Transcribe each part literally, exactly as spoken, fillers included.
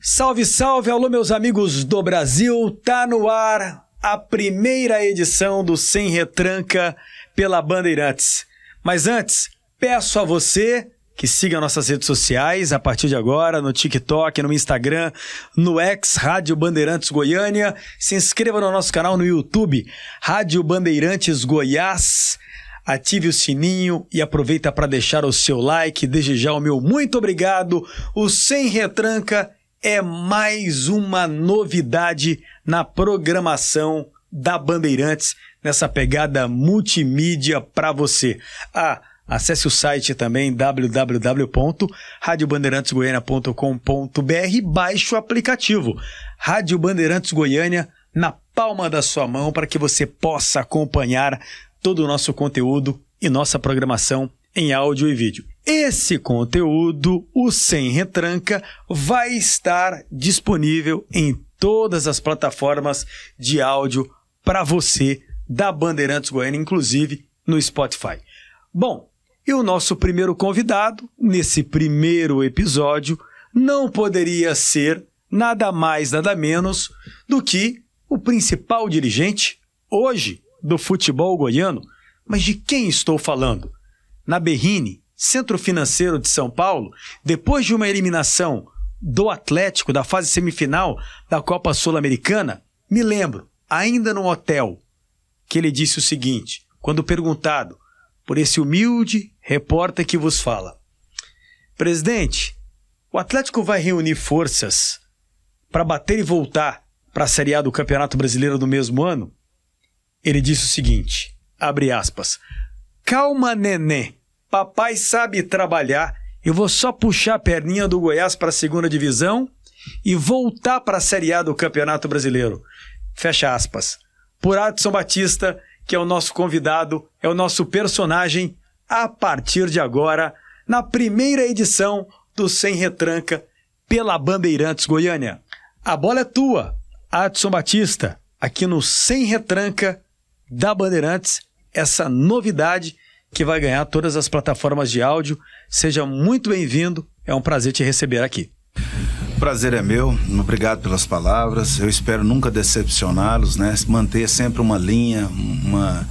Salve, salve, alô meus amigos do Brasil, tá no ar a primeira edição do Sem Retranca pela Bandeirantes. Mas antes, peço a você que siga nossas redes sociais a partir de agora, no TikTok, no Instagram, no X, Rádio Bandeirantes Goiânia. Se inscreva no nosso canal no YouTube, Rádio Bandeirantes Goiás. Ative o sininho e aproveita para deixar o seu like. Desde já o meu muito obrigado. O Sem Retranca é mais uma novidade na programação da Bandeirantes, nessa pegada multimídia para você. Ah, acesse o site também w w w ponto rádio bandeirantes goiânia ponto com ponto b r e baixe o aplicativo Rádio Bandeirantes Goiânia na palma da sua mão para que você possa acompanhar todo o nosso conteúdo e nossa programação em áudio e vídeo. Esse conteúdo, o Sem Retranca, vai estar disponível em todas as plataformas de áudio para você da Bandeirantes Goiânia, inclusive no Spotify. Bom, e o nosso primeiro convidado, nesse primeiro episódio, não poderia ser nada mais, nada menos do que o principal dirigente, hoje, do futebol goiano. Mas de quem estou falando? Na Berrini, Centro Financeiro de São Paulo, depois de uma eliminação do Atlético da fase semifinal da Copa Sul-Americana, me lembro, ainda no hotel, que ele disse o seguinte, quando perguntado por esse humilde repórter que vos fala: presidente, o Atlético vai reunir forças para bater e voltar para a Série A do Campeonato Brasileiro do mesmo ano? Ele disse o seguinte, abre aspas, calma, nenê, papai sabe trabalhar, eu vou só puxar a perninha do Goiás para a segunda divisão e voltar para a Série A do Campeonato Brasileiro. Fecha aspas. Por Adson Batista, que é o nosso convidado, é o nosso personagem, a partir de agora, na primeira edição do Sem Retranca pela Bandeirantes Goiânia. A bola é tua, Adson Batista, aqui no Sem Retranca da Bandeirantes, essa novidade que vai ganhar todas as plataformas de áudio. Seja muito bem-vindo, é um prazer te receber aqui. O prazer é meu, obrigado pelas palavras, eu espero nunca decepcioná-los, né? Manter sempre uma linha, uma,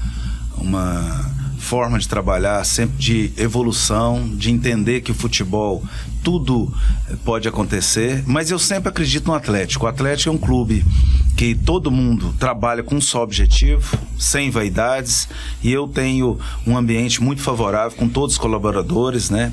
uma forma de trabalhar, sempre de evolução, de entender que o futebol, tudo pode acontecer, mas eu sempre acredito no Atlético. O Atlético é um clube que todo mundo trabalha com um só objetivo, sem vaidades, e eu tenho um ambiente muito favorável com todos os colaboradores, né?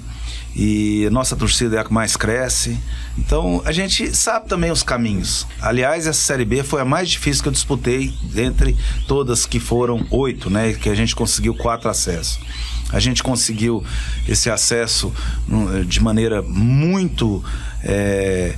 E a nossa torcida é a que mais cresce. Então a gente sabe também os caminhos. Aliás, essa Série B foi a mais difícil que eu disputei entre todas, que foram oito, né? Que a gente conseguiu quatro acessos. A gente conseguiu esse acesso de maneira muito é,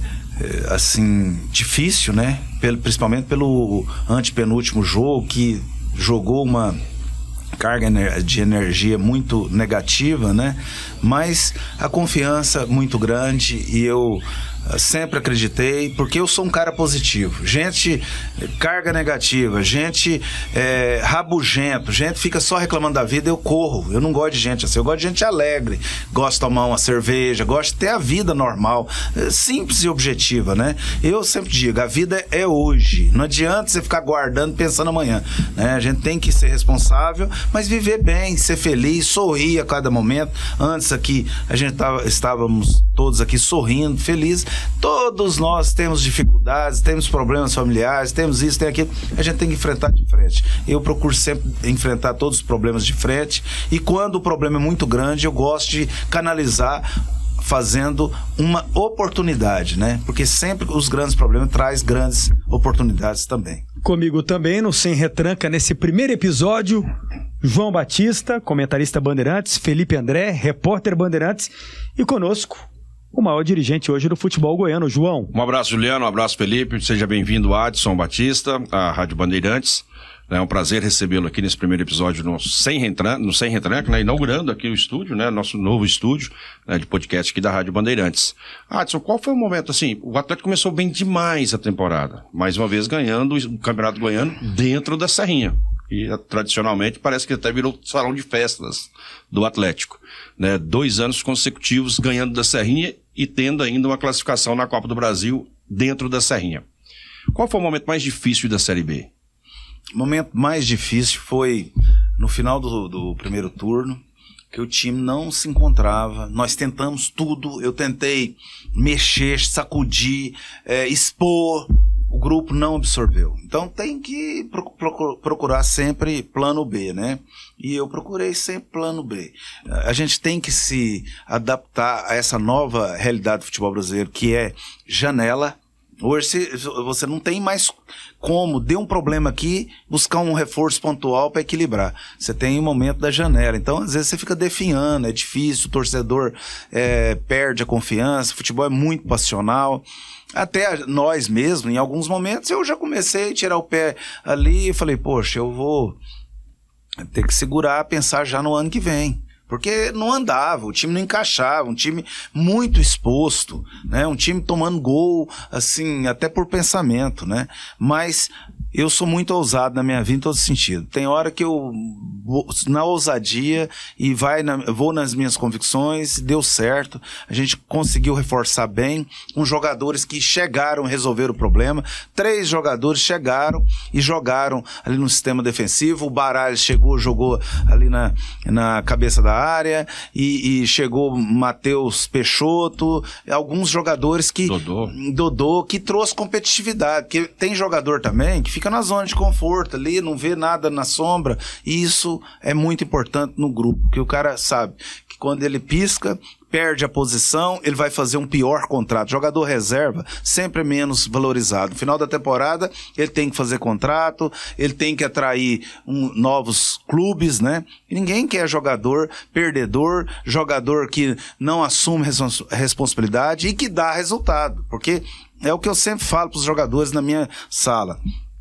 assim, difícil, né? Pelo, principalmente pelo antepenúltimo jogo, que jogou uma carga de energia muito negativa, né? Mas a confiança muito grande, e eu sempre acreditei, porque eu sou um cara positivo. Gente, carga negativa, gente é, rabugento, gente fica só reclamando da vida, eu corro. Eu não gosto de gente assim, eu gosto de gente alegre, gosto de tomar uma cerveja, gosto de ter a vida normal, simples e objetiva, né? Eu sempre digo, a vida é hoje, não adianta você ficar guardando pensando amanhã, né? A gente tem que ser responsável, mas viver bem, ser feliz, sorrir a cada momento. Antes aqui, a gente tava, estávamos todos aqui sorrindo, felizes. Todos nós temos dificuldades, temos problemas familiares, temos isso, tem aquilo. A gente tem que enfrentar de frente. Eu procuro sempre enfrentar todos os problemas de frente, e quando o problema é muito grande, eu gosto de canalizar fazendo uma oportunidade, né? Porque sempre os grandes problemas trazem grandes oportunidades também. Comigo também, no Sem Retranca, nesse primeiro episódio, João Batista, comentarista Bandeirantes, Felipe André, repórter Bandeirantes, e conosco o maior dirigente hoje do futebol goiano, João. Um abraço, Juliano, um abraço, Felipe, seja bem-vindo, Adson Batista, à Rádio Bandeirantes. É um prazer recebê-lo aqui nesse primeiro episódio no Sem Retranca, no Sem Retranca, né, inaugurando aqui o estúdio, né, nosso novo estúdio, né, de podcast aqui da Rádio Bandeirantes. Adson, qual foi o momento, assim, o Atlético começou bem demais a temporada, mais uma vez ganhando o Campeonato Goiano dentro da Serrinha. E tradicionalmente parece que até virou salão de festas do Atlético, né? Dois anos consecutivos ganhando da Serrinha e tendo ainda uma classificação na Copa do Brasil dentro da Serrinha. Qual foi o momento mais difícil da Série B? O momento mais difícil foi no final do, do primeiro turno, que o time não se encontrava. Nós tentamos tudo, eu tentei mexer, sacudir, é, expor, o grupo não absorveu. Então tem que procurar sempre plano B, né? E eu procurei sempre plano B. A gente tem que se adaptar a essa nova realidade do futebol brasileiro, que é janela. Hoje você não tem mais como, deu um problema aqui, buscar um reforço pontual para equilibrar. Você tem o momento da janela. Então, às vezes, você fica definhando, é difícil, o torcedor é, perde a confiança, o futebol é muito passional. Até nós mesmos, em alguns momentos, eu já comecei a tirar o pé ali e falei, poxa, eu vou ter que segurar, pensar já no ano que vem. Porque não andava, o time não encaixava, um time muito exposto, né? Um time tomando gol, assim, até por pensamento, né? Mas eu sou muito ousado na minha vida em todo sentido. Tem hora que eu vou na ousadia e vai na, vou nas minhas convicções, deu certo. A gente conseguiu reforçar bem com jogadores que chegaram a resolver o problema. Três jogadores chegaram e jogaram ali no sistema defensivo. O Baralhas chegou, jogou ali na, na cabeça da área e, e chegou Matheus Peixoto, alguns jogadores que... Dodô. Dodô, que trouxe competitividade. Porque tem jogador também que fica na zona de conforto ali, não vê nada na sombra, e isso é muito importante no grupo, porque o cara sabe que quando ele pisca, perde a posição, ele vai fazer um pior contrato. Jogador reserva sempre é menos valorizado. No final da temporada, ele tem que fazer contrato, ele tem que atrair um, novos clubes, né? E ninguém quer jogador perdedor, jogador que não assume respons- responsabilidade e que dá resultado, porque é o que eu sempre falo para os jogadores na minha sala.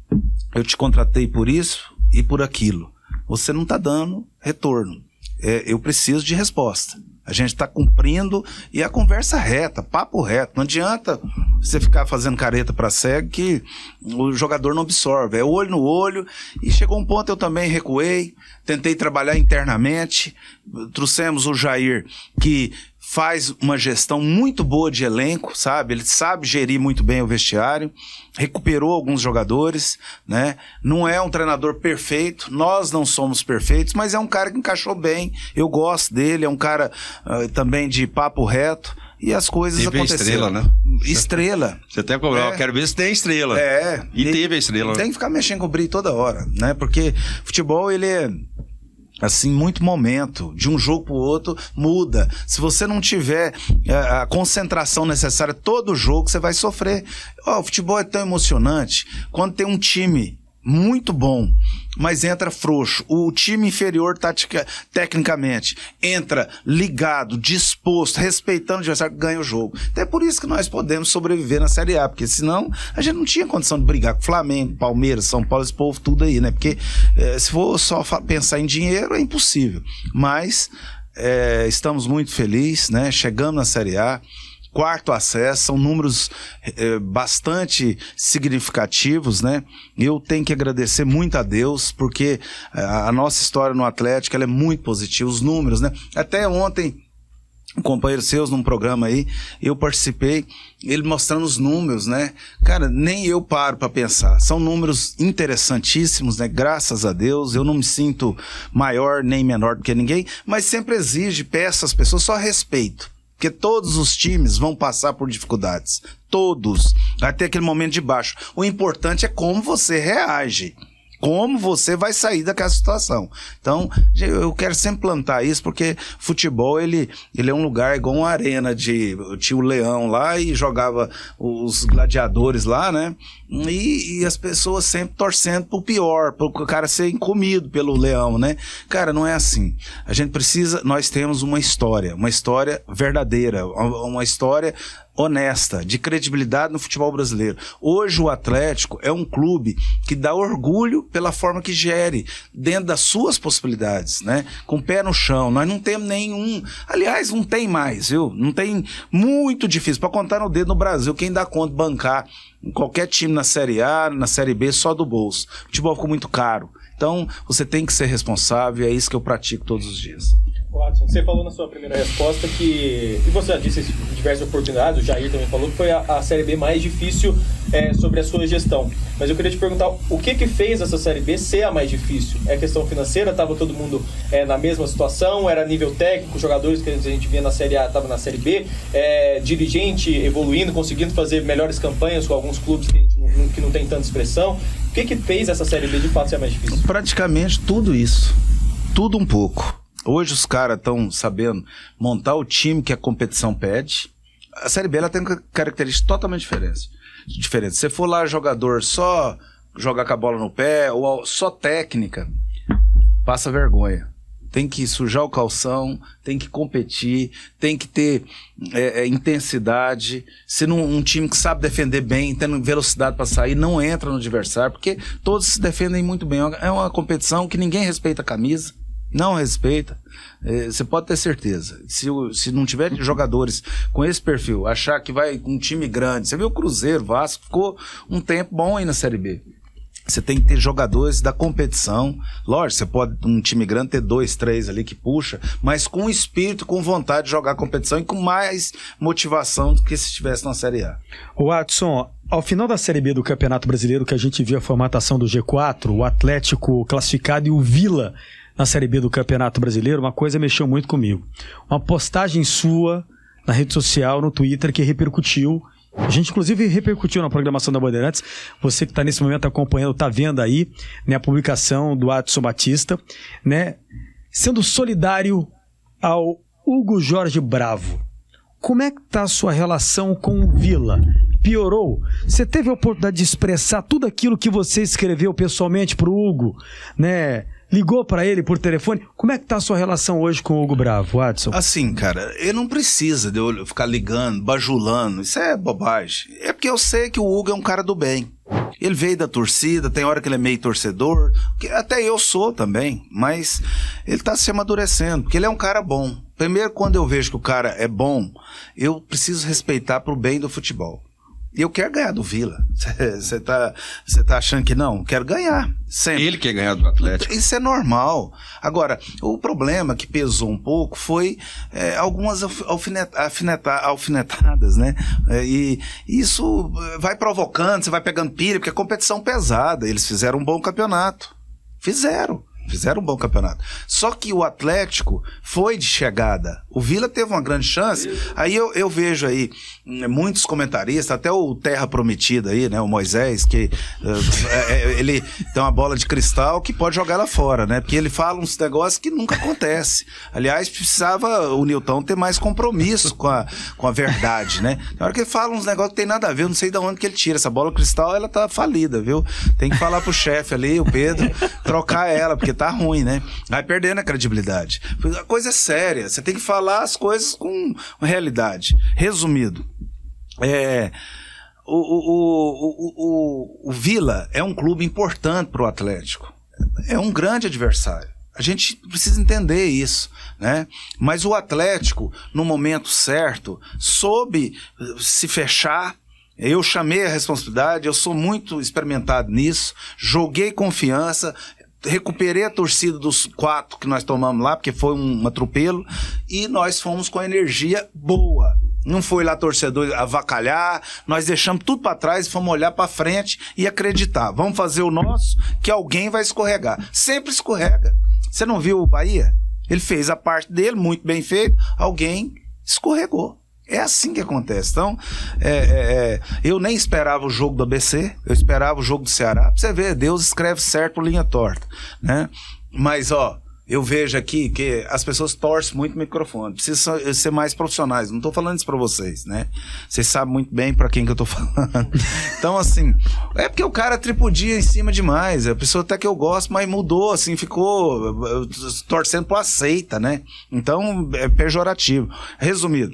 Eu te contratei por isso e por aquilo. Você não está dando retorno. É, eu preciso de resposta. A gente está cumprindo e a conversa reta, papo reto. Não adianta você ficar fazendo careta para cego que o jogador não absorve. É olho no olho. E chegou um ponto eu também recuei, tentei trabalhar internamente. Trouxemos o Jair, que faz uma gestão muito boa de elenco, sabe? Ele sabe gerir muito bem o vestiário, recuperou alguns jogadores, né? Não é um treinador perfeito, nós não somos perfeitos, mas é um cara que encaixou bem, eu gosto dele, é um cara uh, também de papo reto, e as coisas teve aconteceram. Teve estrela, né? Estrela. Você até cobrou, é. Quero ver se tem estrela. É. E, e teve a estrela. Tem que ficar mexendo com o brilho toda hora, né? Porque futebol, ele é... assim, muito momento, de um jogo pro outro, muda. Se você não tiver a, a concentração necessária todo jogo, você vai sofrer. Oh, o futebol é tão emocionante. Quando tem um time muito bom, mas entra frouxo, o time inferior tática, tecnicamente entra ligado, disposto, respeitando o adversário, ganha o jogo. Então é por isso que nós podemos sobreviver na Série A, porque senão a gente não tinha condição de brigar com Flamengo, Palmeiras, São Paulo, esse povo tudo aí, né? Porque eh, se for só pensar em dinheiro é impossível, mas eh, estamos muito felizes, né? Chegamos na Série A, quarto acesso, são números eh, bastante significativos, né? Eu tenho que agradecer muito a Deus, porque a, a nossa história no Atlético, ela é muito positiva, os números, né? Até ontem, um companheiro seus num programa aí, eu participei, ele mostrando os números, né? Cara, nem eu paro para pensar. São números interessantíssimos, né? Graças a Deus, eu não me sinto maior nem menor do que ninguém, mas sempre exige, peço às pessoas só respeito. Porque todos os times vão passar por dificuldades. Todos. Vai ter aquele momento de baixo. O importante é como você reage. Como você vai sair daquela situação. Então, eu quero sempre plantar isso, porque futebol, ele, ele é um lugar igual uma arena de... Tinha o leão lá e jogava os gladiadores lá, né? E, e as pessoas sempre torcendo pro pior, pro cara ser comido pelo leão, né? Cara, não é assim. A gente precisa... Nós temos uma história, uma história verdadeira, uma história honesta, de credibilidade no futebol brasileiro. Hoje o Atlético é um clube que dá orgulho pela forma que gere, dentro das suas possibilidades, né? Com o pé no chão. Nós não temos nenhum... Aliás, não tem mais, viu? Não tem... Muito difícil. Para contar no dedo no Brasil, quem dá conta de bancar qualquer time na Série A, na Série B, só do bolso. O futebol ficou muito caro. Então, você tem que ser responsável, é isso que eu pratico todos os dias. Watson, você falou na sua primeira resposta que, e você já disse isso em diversas oportunidades, o Jair também falou que foi a, a Série B mais difícil é, sobre a sua gestão. Mas eu queria te perguntar, o que que fez essa Série B ser a mais difícil? É questão financeira? Estava todo mundo é, na mesma situação? Era nível técnico? Jogadores que a gente via na Série A estavam na Série B? É, dirigente evoluindo, conseguindo fazer melhores campanhas com alguns clubes que, a gente não, que não tem tanta expressão? O que que fez essa Série B de fato ser a mais difícil? Praticamente tudo isso. Tudo um pouco. Hoje os caras estão sabendo montar o time que a competição pede. A Série B ela tem características totalmente diferentes. diferentes. Se você for lá jogador só jogar com a bola no pé ou só técnica, passa vergonha. Tem que sujar o calção, tem que competir, tem que ter é, é, intensidade. Se não, um time que sabe defender bem, tendo velocidade para sair, não entra no adversário, porque todos se defendem muito bem. É uma competição que ninguém respeita a camisa. Não respeita, é, você pode ter certeza. Se, se não tiver jogadores com esse perfil, achar que vai um time grande, você viu o Cruzeiro, Vasco, ficou um tempo bom aí na Série B. Você tem que ter jogadores da competição. Lógico, você pode, um time grande, ter dois, três ali que puxa, mas com espírito, com vontade de jogar a competição e com mais motivação do que se estivesse na Série A. O Watson, ao final da Série B do Campeonato Brasileiro, que a gente viu a formatação do G quatro, o Atlético classificado e o Vila na Série B do Campeonato Brasileiro, uma coisa mexeu muito comigo. Uma postagem sua na rede social, no Twitter, que repercutiu. A gente, inclusive, repercutiu na programação da Bandeirantes. Você que está nesse momento acompanhando, está vendo aí, né, a publicação do Adson Batista, né, sendo solidário ao Hugo Jorge Bravo. Como é que está a sua relação com o Vila? Piorou? Você teve a oportunidade de expressar tudo aquilo que você escreveu pessoalmente para o Hugo, né? Ligou para ele por telefone? Como é que tá a sua relação hoje com o Hugo Bravo, Watson? Assim, cara, ele não precisa de eu ficar ligando, bajulando. Isso é bobagem. É porque eu sei que o Hugo é um cara do bem. Ele veio da torcida, tem hora que ele é meio torcedor, que até eu sou também, mas ele tá se amadurecendo, porque ele é um cara bom. Primeiro, quando eu vejo que o cara é bom, eu preciso respeitar pro bem do futebol. E eu quero ganhar do Vila. Você tá, você tá achando que não? Quero ganhar. Sempre. Ele quer ganhar do Atlético. Isso é normal. Agora, o problema que pesou um pouco foi é, algumas alfinet, alfineta, alfinetadas, né? É, e isso vai provocando, você vai pegando pilha, porque a competição é pesada. Eles fizeram um bom campeonato. Fizeram. Fizeram um bom campeonato. Só que o Atlético foi de chegada. O Vila teve uma grande chance. Aí eu, eu vejo aí muitos comentaristas, até o Terra Prometida aí, né? O Moisés, que uh, é, ele tem uma bola de cristal que pode jogar lá fora, né? Porque ele fala uns negócios que nunca acontece. Aliás, precisava o Nilton ter mais compromisso com a, com a verdade, né? Na hora que ele fala uns negócios que tem nada a ver, eu não sei de onde que ele tira. Essa bola de cristal, ela tá falida, viu? Tem que falar pro chefe ali, o Pedro, trocar ela, porque tá ruim, né? Vai perdendo a credibilidade. A coisa é séria, você tem que falar as coisas com realidade. Resumido, é, o, o, o, o, o Vila é um clube importante para o Atlético. É um grande adversário. A gente precisa entender isso, né? Mas o Atlético, no momento certo, soube se fechar. Eu chamei a responsabilidade, eu sou muito experimentado nisso, joguei confiança, recuperei a torcida dos quatro que nós tomamos lá, porque foi um atropelo, e nós fomos com energia boa. Não foi lá torcedor avacalhar, nós deixamos tudo para trás e fomos olhar para frente e acreditar. Vamos fazer o nosso, que alguém vai escorregar. Sempre escorrega. Você não viu o Bahia? Ele fez a parte dele, muito bem feito, alguém escorregou. É assim que acontece. Então, é, é, é, eu nem esperava o jogo do A B C, eu esperava o jogo do Ceará. Pra você ver, Deus escreve certo por linha torta, né? Mas, ó, eu vejo aqui que as pessoas torcem muito o microfone. Precisam ser mais profissionais. Não tô falando isso pra vocês, né? Vocês sabem muito bem pra quem que eu tô falando. Então, assim, é porque o cara tripudia em cima demais. A pessoa até que eu gosto, mas mudou, assim, ficou torcendo pro aceita, né? Então, é pejorativo. Resumido,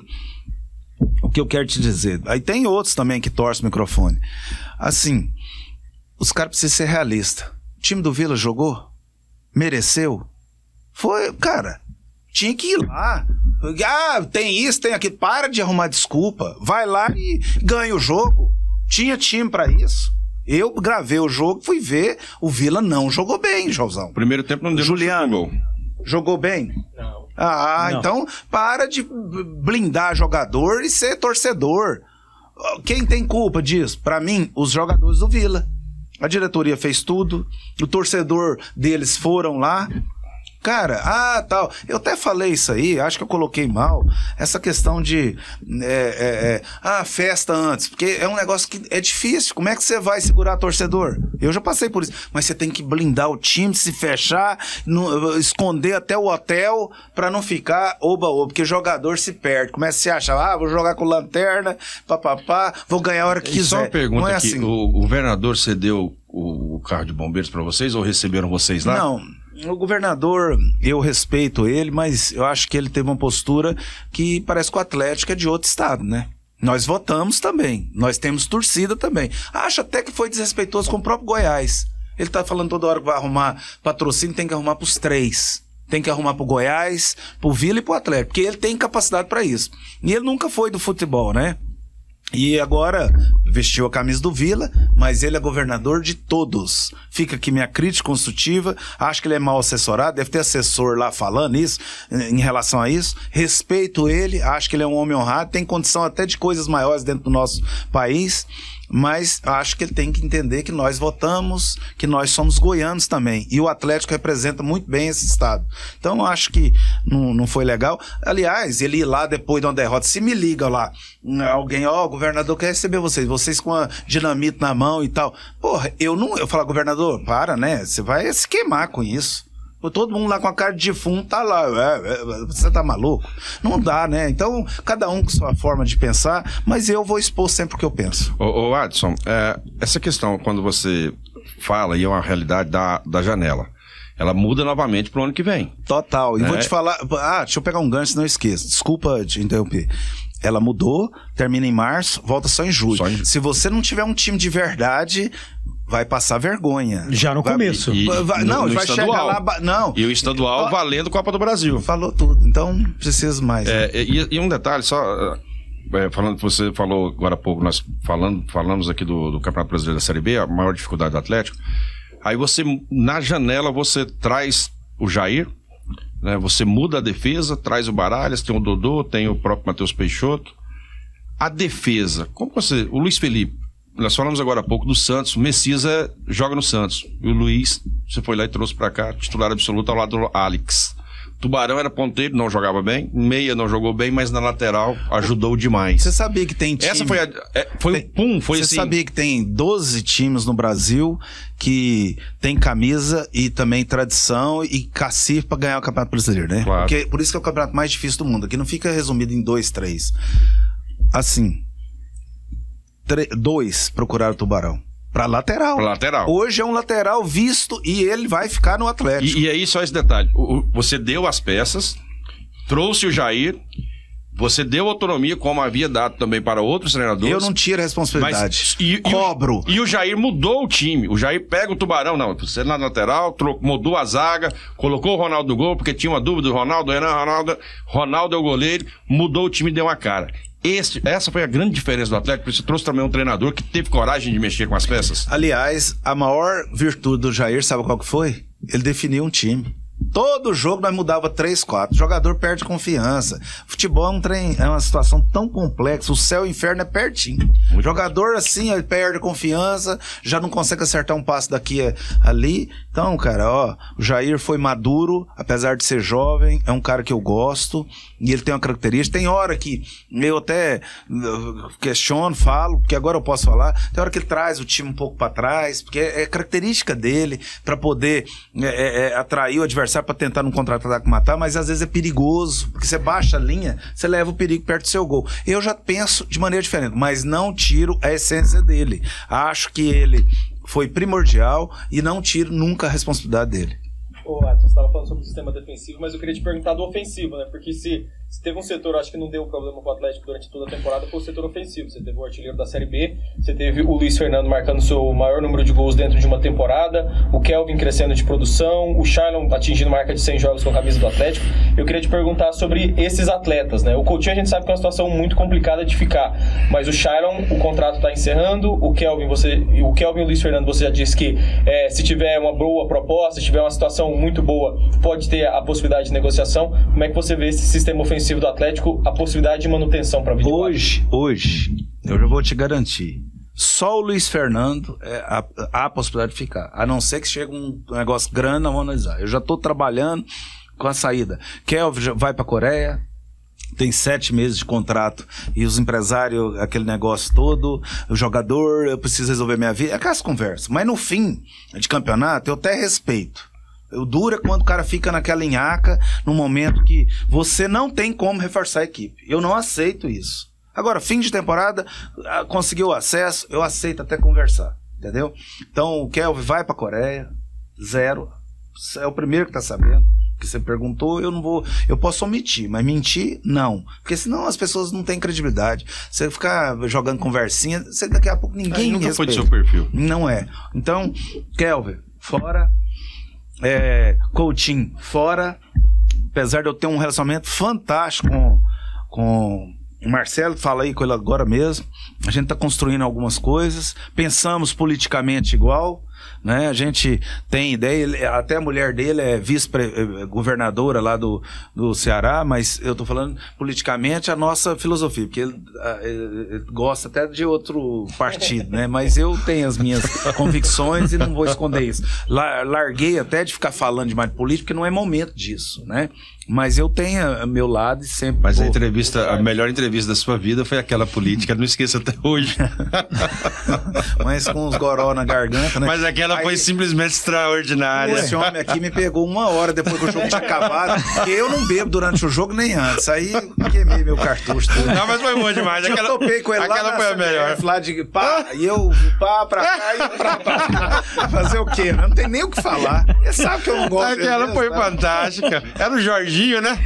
o que eu quero te dizer, aí tem outros também que torcem o microfone. Assim, os caras precisam ser realistas. O time do Vila jogou? Mereceu? Foi, cara, tinha que ir lá. Ah, tem isso, tem aquilo. Para de arrumar desculpa. Vai lá e ganha o jogo. Tinha time pra isso. Eu gravei o jogo, fui ver. O Vila não jogou bem, Joãozão. Primeiro tempo não deu. Juliano, jogou bem? Não. Ah, Não. então para de blindar jogador e ser torcedor. Quem tem culpa disso? Pra mim, os jogadores do Vila. A diretoria fez tudo, o torcedor deles foram lá. Cara, ah, tal. Eu até falei isso aí, acho que eu coloquei mal. Essa questão de. É, é, é, ah, festa antes. Porque é um negócio que é difícil. Como é que você vai segurar torcedor? Eu já passei por isso. Mas você tem que blindar o time, se fechar, no, esconder até o hotel pra não ficar oba-oba. Porque jogador se perde. Começa a se achar, ah, vou jogar com lanterna, papapá, vou ganhar a hora que quiser. Só uma pergunta não é aqui: assim. o governador cedeu o, o carro de bombeiros pra vocês ou receberam vocês lá? Não. O governador, eu respeito ele, mas eu acho que ele teve uma postura que parece que o Atlético é de outro estado, né? Nós votamos também, nós temos torcida também. Acho até que foi desrespeitoso com o próprio Goiás. Ele tá falando toda hora que vai arrumar patrocínio, tem que arrumar pros três. Tem que arrumar pro Goiás, pro Vila e pro Atlético, porque ele tem capacidade para isso. E ele nunca foi do futebol, né? E agora vestiu a camisa do Vila, mas ele é governador de todos. Fica aqui minha crítica construtiva. Acho que ele é mal assessorado, deve ter assessor lá falando isso, em relação a isso. Respeito ele, acho que ele é um homem honrado, tem condição até de coisas maiores dentro do nosso país. Mas acho que ele tem que entender que nós votamos, que nós somos goianos também. E o Atlético representa muito bem esse estado. Então acho que não, não foi legal. Aliás, ele ir lá depois de uma derrota, se me liga lá, alguém, ó, oh, o governador quer receber vocês, vocês com a dinamite na mão e tal. Porra, eu não, eu falo, governador, para, né? Você vai se queimar com isso. Todo mundo lá com a cara de defunto tá lá, é, é, você tá maluco? Não dá, né? Então, cada um com sua forma de pensar, mas eu vou expor sempre o que eu penso. Ô, ô Adson, é, essa questão, quando você fala, e é uma realidade da, da janela, ela muda novamente pro ano que vem. Total, e é. vou te falar, ah, deixa eu pegar um gancho, não esqueça, desculpa te interromper. Ela mudou, termina em março, volta só em julho. Só em... Se você não tiver um time de verdade, vai passar vergonha. Já no vai, começo. E, vai, no, não, no vai estadual. chegar lá... Não. E o estadual e, valendo Copa do Brasil. Falou tudo, então preciso mais. É, né? e, e um detalhe só... É, falando, você falou agora há pouco, nós falando, falamos aqui do, do Campeonato Brasileiro da Série B, a maior dificuldade do Atlético. Aí você, na janela, você traz o Jair, né, você muda a defesa, traz o Baralhas, tem o Dodô, tem o próprio Matheus Peixoto. A defesa, como você... O Luiz Felipe, nós falamos agora há pouco do Santos, o Messias é, joga no Santos. E o Luiz, você foi lá e trouxe pra cá, titular absoluto ao lado do Alex. Tubarão era ponteiro, não jogava bem. Meia não jogou bem, mas na lateral ajudou demais. Você sabia que tem time... Essa foi a... É, foi tem, o pum, foi Você assim... sabia que tem doze times no Brasil que tem camisa e também tradição e cacife pra ganhar o Campeonato Brasileiro, né? Claro. Porque, por isso que é o campeonato mais difícil do mundo. Aqui não fica resumido em dois, três. Assim... Dois procuraram o Tubarão. Pra lateral. Pra lateral. Hoje é um lateral visto e ele vai ficar no Atlético. E, e aí, só esse detalhe. O, o, você deu as peças, trouxe o Jair, você deu autonomia, como havia dado também para outros treinadores. Eu não tiro a responsabilidade. Mas, e, Cobro. E o, e o Jair mudou o time. O Jair pega o Tubarão, não, você na lateral, trocou, mudou a zaga, colocou o Ronaldo no gol, porque tinha uma dúvida do Ronaldo, Renan, Ronaldo, Ronaldo é o goleiro, mudou o time e deu uma cara. Esse, essa foi a grande diferença do Atlético, porque você trouxe também um treinador que teve coragem de mexer com as peças. Aliás, a maior virtude do Jair, sabe qual que foi? Ele definiu um time. Todo jogo nós mudava três, quatro. O jogador perde confiança. Futebol é um trem, é uma situação tão complexa. O céu e o inferno é pertinho. O jogador assim, ele perde confiança, já não consegue acertar um passo daqui ali. Então, cara, ó, o Jair foi maduro, apesar de ser jovem, é um cara que eu gosto, e ele tem uma característica. Tem hora que eu até questiono, falo, porque agora eu posso falar. Tem hora que ele traz o time um pouco pra trás, porque é característica dele pra poder é, é, é, atrair o adversário pra tentar num contra-ataque matar, mas às vezes é perigoso, porque você baixa a linha, você leva o perigo perto do seu gol. Eu já penso de maneira diferente, mas não tiro a essência dele. Acho que ele foi primordial e não tiro nunca a responsabilidade dele. Ô, Adson, você estava falando sobre o sistema defensivo, mas eu queria te perguntar do ofensivo, né? Porque se, Se teve um setor, acho que não deu problema pro Atlético durante toda a temporada, foi o setor ofensivo. Você teve o artilheiro da Série B, você teve o Luiz Fernando marcando seu maior número de gols dentro de uma temporada, o Kelvin crescendo de produção, o Shailon atingindo marca de cem jogos com a camisa do Atlético. Eu queria te perguntar sobre esses atletas, né? O Coutinho a gente sabe que é uma situação muito complicada de ficar, mas o Shailon, o contrato está encerrando, o Kelvin, você, o Kelvin e o Luiz Fernando, você já disse que é, se tiver uma boa proposta, se tiver uma situação muito boa, pode ter a possibilidade de negociação. Como é que você vê esse sistema ofensivo do Atlético, a possibilidade de manutenção para a Hoje, hoje, eu já vou te garantir, só o Luiz Fernando é, há, há a possibilidade de ficar, a não ser que chegue um negócio grande, não vou analisar. Eu já estou trabalhando com a saída. Kelvin já vai para a Coreia, tem sete meses de contrato, e os empresários, aquele negócio todo, o jogador, eu preciso resolver minha vida, é aquelas conversas. Mas no fim de campeonato, eu até respeito. O duro é quando o cara fica naquela enhaca, num momento que você não tem como reforçar a equipe. Eu não aceito isso. Agora, fim de temporada, conseguiu acesso, eu aceito até conversar, entendeu? Então, o Kelvin vai pra Coreia, zero. É o primeiro que tá sabendo, que você perguntou, eu não vou... Eu posso omitir, mas mentir, não. Porque senão as pessoas não têm credibilidade. Você ficar jogando conversinha, você, daqui a pouco ninguém nunca respeita. foi do seu perfil. Não é. Então, Kelvin, fora... É, Coutinho fora, apesar de eu ter um relacionamento fantástico com, com o Marcelo, fala aí com ele agora mesmo, a gente está construindo algumas coisas, pensamos politicamente igual, né? A gente tem ideia, ele, até a mulher dele é vice-governadora lá do, do Ceará, mas eu tô falando politicamente a nossa filosofia, porque ele, ele gosta até de outro partido, né? Mas eu tenho as minhas convicções e não vou esconder isso. Larguei até de ficar falando demais de política, porque não é momento disso, né? Mas eu tenho a meu lado e sempre... Mas vou... a entrevista, a melhor entrevista da sua vida foi aquela política, não esqueça até hoje. Mas com os goró na garganta, né? Mas aquela Aí, foi simplesmente extraordinária. Esse homem aqui me pegou uma hora depois que o jogo tinha acabado, porque eu não bebo durante o jogo nem antes. Aí queimei meu cartucho. Tudo. Não, mas foi bom demais. Aquela, eu topei com ele aquela lá foi a melhor. Lá de pá, e eu pá pra cá e pra cá. Fazer o quê? Não tem nem o que falar. Ele sabe que eu não gosto. Aquela mesmo, foi tá? fantástica. Era o Jorginho, né?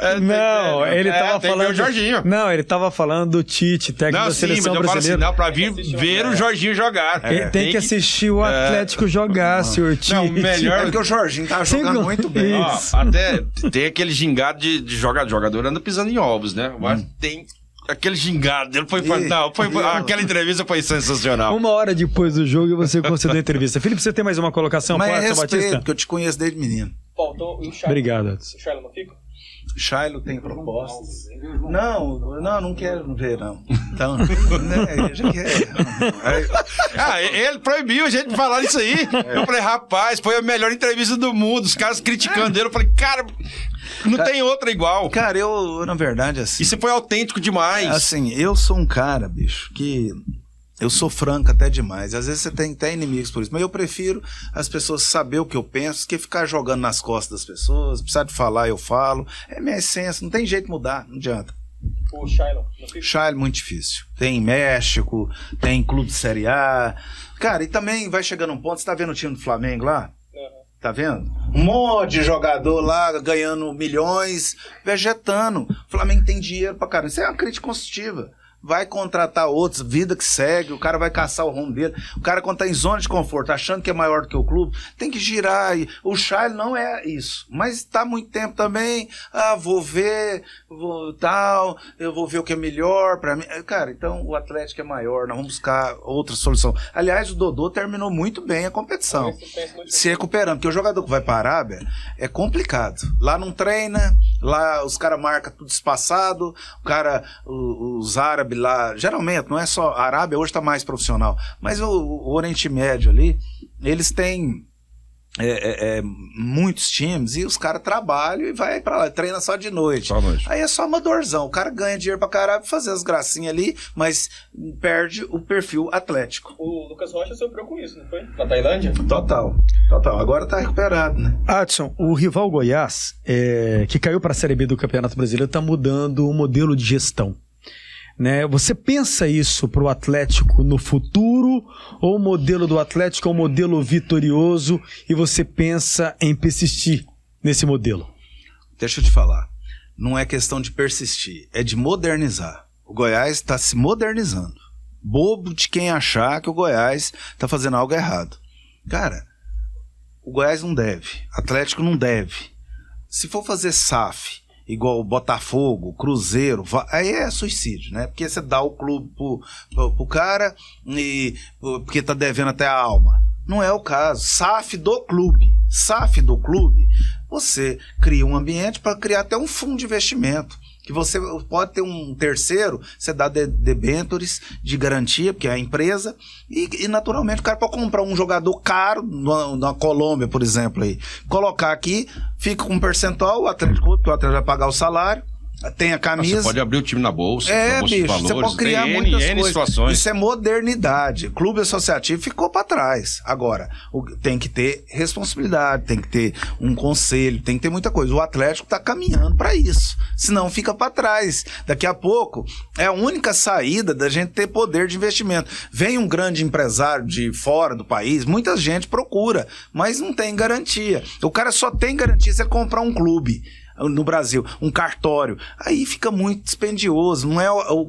Não, é, ele é, tava tem falando. o Jorginho. Não, ele tava falando do Tite, técnico Não, da sim, seleção mas eu falo assim, brasileira. não, pra vir ver o Jorginho jogar. Ele É, tem que assistir o Atlético jogar, senhor Tite. Não, melhor- É porque o Jorginho tava jogando Sim, muito bem. Ó, isso. até tem aquele gingado de, de jogador. Jogador anda pisando em ovos, né? Mas Hum. tem aquele gingado dele. Foi Ih, fantástico. Foi, Deus. aquela entrevista foi sensacional. Uma hora depois do jogo você concedeu a entrevista. Felipe, você tem mais uma colocação Mas para é o respeito, Batista? porque eu te conheço desde menino. Faltou e o Shailon. Obrigado. O Shailon não fica? Shailo tem propostas. Não, não, não quero ver, não. Então, né, eu já quero. Aí, Ah, ele proibiu a gente de falar isso aí. Eu falei, rapaz, foi a melhor entrevista do mundo. Os caras criticando ele. Eu falei, cara, não Cara, tem outra igual. cara, eu, na verdade, assim. E você foi autêntico demais. Assim, eu sou um cara, bicho, que eu sou franco até demais. Às vezes você tem até inimigos por isso. Mas eu prefiro as pessoas saber o que eu penso que ficar jogando nas costas das pessoas. Precisar de falar, eu falo. É minha essência, não tem jeito de mudar, não adianta. O Shailon não fica? Shailon, muito difícil. Tem México, tem clube de Série A. Cara, e também vai chegando um ponto, você tá vendo o time do Flamengo lá? Uhum. Tá vendo? Um monte de jogador lá ganhando milhões, vegetando. O Flamengo tem dinheiro pra caramba. Isso é uma crítica construtiva. Vai contratar outros, vida que segue, o cara vai caçar o rumo dele. O cara, quando tá em zona de conforto, achando que é maior do que o clube, tem que girar. E o Shailon não é isso. Mas tá muito tempo também. Ah, vou ver, vou tal, eu vou ver o que é melhor pra mim. Cara, então o Atlético é maior, nós vamos buscar outra solução. Aliás, o Dodô terminou muito bem a competição. Se recuperando, porque o jogador que vai para a Arábia é complicado. Lá não treina, lá os caras marcam tudo espaçado, o cara, o- os árabes lá, geralmente, não é só a Arábia, hoje está mais profissional, mas o, o Oriente Médio ali, eles têm é, é, é, muitos times e os caras trabalham e vai para lá, treina só de noite. Só à noite. Aí é só amadorzão, o cara ganha dinheiro pra caralho pra fazer as gracinhas ali, mas perde o perfil atlético. O Lucas Rocha sofreu com isso, não foi? Na Tailândia? Total, total. Agora tá recuperado, né? Adson, o rival Goiás, é, que caiu para a Série B do Campeonato Brasileiro, está mudando o modelo de gestão. Né? Você pensa isso para o Atlético no futuro, ou o modelo do Atlético é um modelo vitorioso e você pensa em persistir nesse modelo? Deixa eu te falar. não é questão de persistir, é de modernizar. O Goiás está se modernizando. Bobo de quem achar que o Goiás está fazendo algo errado. Cara, o Goiás não deve, Atlético não deve. Se for fazer S A F, igual o Botafogo, Cruzeiro, aí é suicídio, né? Porque você dá o clube pro, pro, pro cara e porque tá devendo até a alma. Não é o caso. S A F do clube. S A F do clube, você cria um ambiente para criar até um fundo de investimento. Que você pode ter um terceiro, você dá debêntures de garantia, porque é a empresa, e, e naturalmente o cara pode comprar um jogador caro, na, na Colômbia, por exemplo, aí, colocar aqui, fica com um percentual, o Atlético, o Atlético vai pagar o salário, tem a camisa. Você pode abrir o time na bolsa, é, na bolsa bicho, de valores, você pode criar tem muitas N, N coisas. situações. Isso é modernidade. Clube associativo ficou para trás. Agora, o, tem que ter responsabilidade, tem que ter um conselho, tem que ter muita coisa. O Atlético está caminhando para isso. Senão fica para trás. Daqui a pouco é a única saída da gente ter poder de investimento. Vem um grande empresário de fora do país, muita gente procura, mas não tem garantia. O cara só tem garantia se ele comprar um clube no Brasil, um cartório, aí fica muito dispendioso, não é o, o,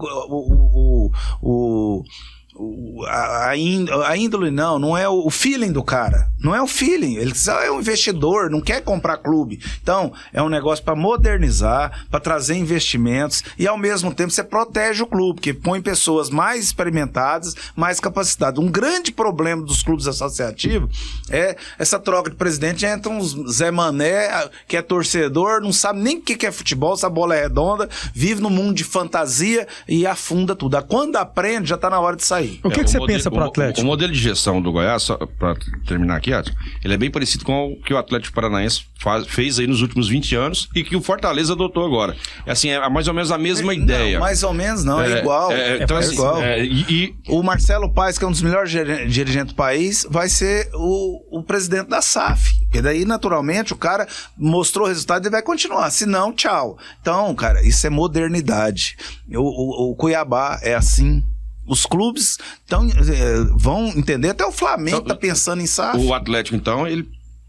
o, o, o, a, a índole não, não é o feeling do cara, não é o feeling, ele só é um investidor, não quer comprar clube, então é um negócio para modernizar, para trazer investimentos e ao mesmo tempo você protege o clube, porque põe pessoas mais experimentadas, mais capacitadas. Um grande problema dos clubes associativos é essa troca de presidente, entra uns Zé Mané, que é torcedor, não sabe nem o que é futebol, essa bola é redonda, vive num mundo de fantasia e afunda tudo. Quando aprende, já está na hora de sair. O que, é, que você modelo, pensa pro Atlético? O, o modelo de gestão do Goiás, só para terminar aqui, Adson, ele é bem parecido com o que o Atlético Paranaense faz, fez aí nos últimos vinte anos e que o Fortaleza adotou agora. É assim, é mais ou menos a mesma é, ideia. Não, mais ou menos não, é, é igual. É, é, então, é assim, igual. É, e, e... O Marcelo Paes, que é um dos melhores dirigentes do país, vai ser o, o presidente da S A F. Porque daí, naturalmente, o cara mostrou o resultado e vai continuar. Se não, tchau. Então, cara, isso é modernidade. O, o, o Cuiabá é assim. Os clubes tão, é, vão entender, até o Flamengo está então, pensando em S A F. O Atlético, então, ele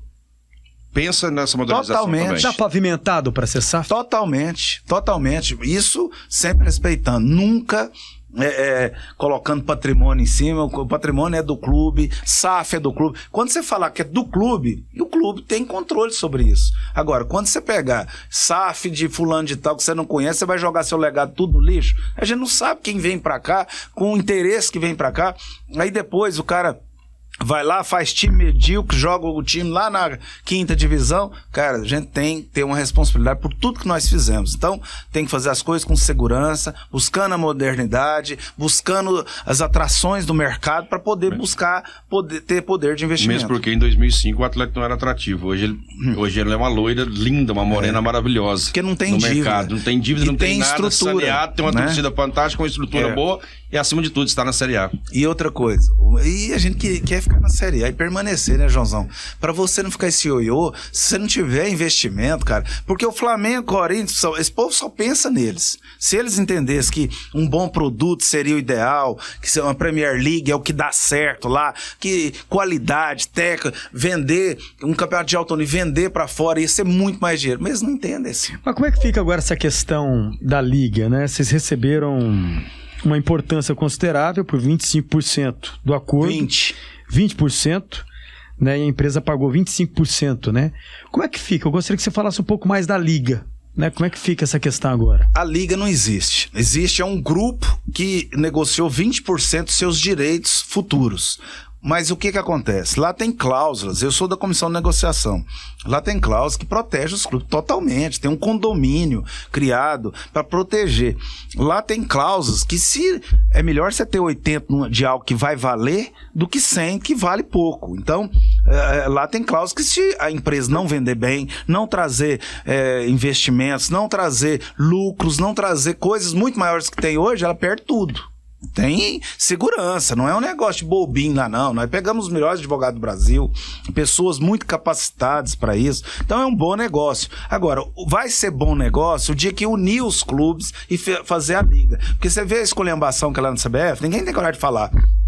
pensa nessa modernização totalmente. Também. Está pavimentado para ser S A F? Totalmente, totalmente. Isso sempre respeitando. Nunca é, é, colocando patrimônio em cima. O patrimônio é do clube, S A F é do clube. Quando você falar que é do clube, o clube tem controle sobre isso. Agora, quando você pegar S A F de fulano de tal que você não conhece, você vai jogar seu legado tudo no lixo. A gente não sabe quem vem pra cá, com o interesse que vem pra cá. Aí depois o cara vai lá, faz time medíocre, joga o time lá na quinta divisão. Cara, a gente tem que ter uma responsabilidade por tudo que nós fizemos. Então, tem que fazer as coisas com segurança, buscando a modernidade, buscando as atrações do mercado para poder buscar poder, ter poder de investimento. Mesmo porque em dois mil e cinco o Atlético não era atrativo. Hoje ele, hum. hoje ele é uma loira linda, uma morena é. maravilhosa. Porque não tem no dívida. Mercado. Não tem dívida, e não tem, tem nada, estrutura, saneado, tem uma né? torcida fantástica, uma estrutura é. boa e, acima de tudo, está na Série A. E outra coisa, e a gente quer, quer ficar na Série A e permanecer, né, Joãozão? Pra você não ficar esse ioiô, se você não tiver investimento, cara, porque o Flamengo, Corinthians, esse povo só pensa neles. Se eles entendessem que um bom produto seria o ideal, que uma Premier League é o que dá certo lá, que qualidade, técnica, vender um campeonato de alto nível, vender pra fora, ia ser muito mais dinheiro. Mas eles não entendem assim. Mas como é que fica agora essa questão da Liga, né? Vocês receberam uma importância considerável por vinte e cinco por cento do acordo. vinte. vinte por cento, né? E a empresa pagou vinte e cinco por cento, né? Como é que fica? Eu gostaria que você falasse um pouco mais da Liga, né? Como é que fica essa questão agora? A Liga não existe. Existe é um grupo que negociou vinte por cento dos seus direitos futuros. Mas o que que acontece? Lá tem cláusulas, eu sou da comissão de negociação, lá tem cláusulas que protegem os clubes totalmente, tem um condomínio criado para proteger. Lá tem cláusulas que se é melhor você ter oitenta de algo que vai valer do que cem que vale pouco. Então, é, lá tem cláusulas que se a empresa não vender bem, não trazer é, investimentos, não trazer lucros, não trazer coisas muito maiores que tem hoje, ela perde tudo. Tem segurança, não é um negócio de bobinho lá não, nós pegamos os melhores advogados do Brasil, pessoas muito capacitadas para isso, então é um bom negócio. Agora, vai ser bom negócio o dia que unir os clubes e fazer a liga, porque você vê a esculhambação que é lá no C B F, ninguém tem coragem de falar,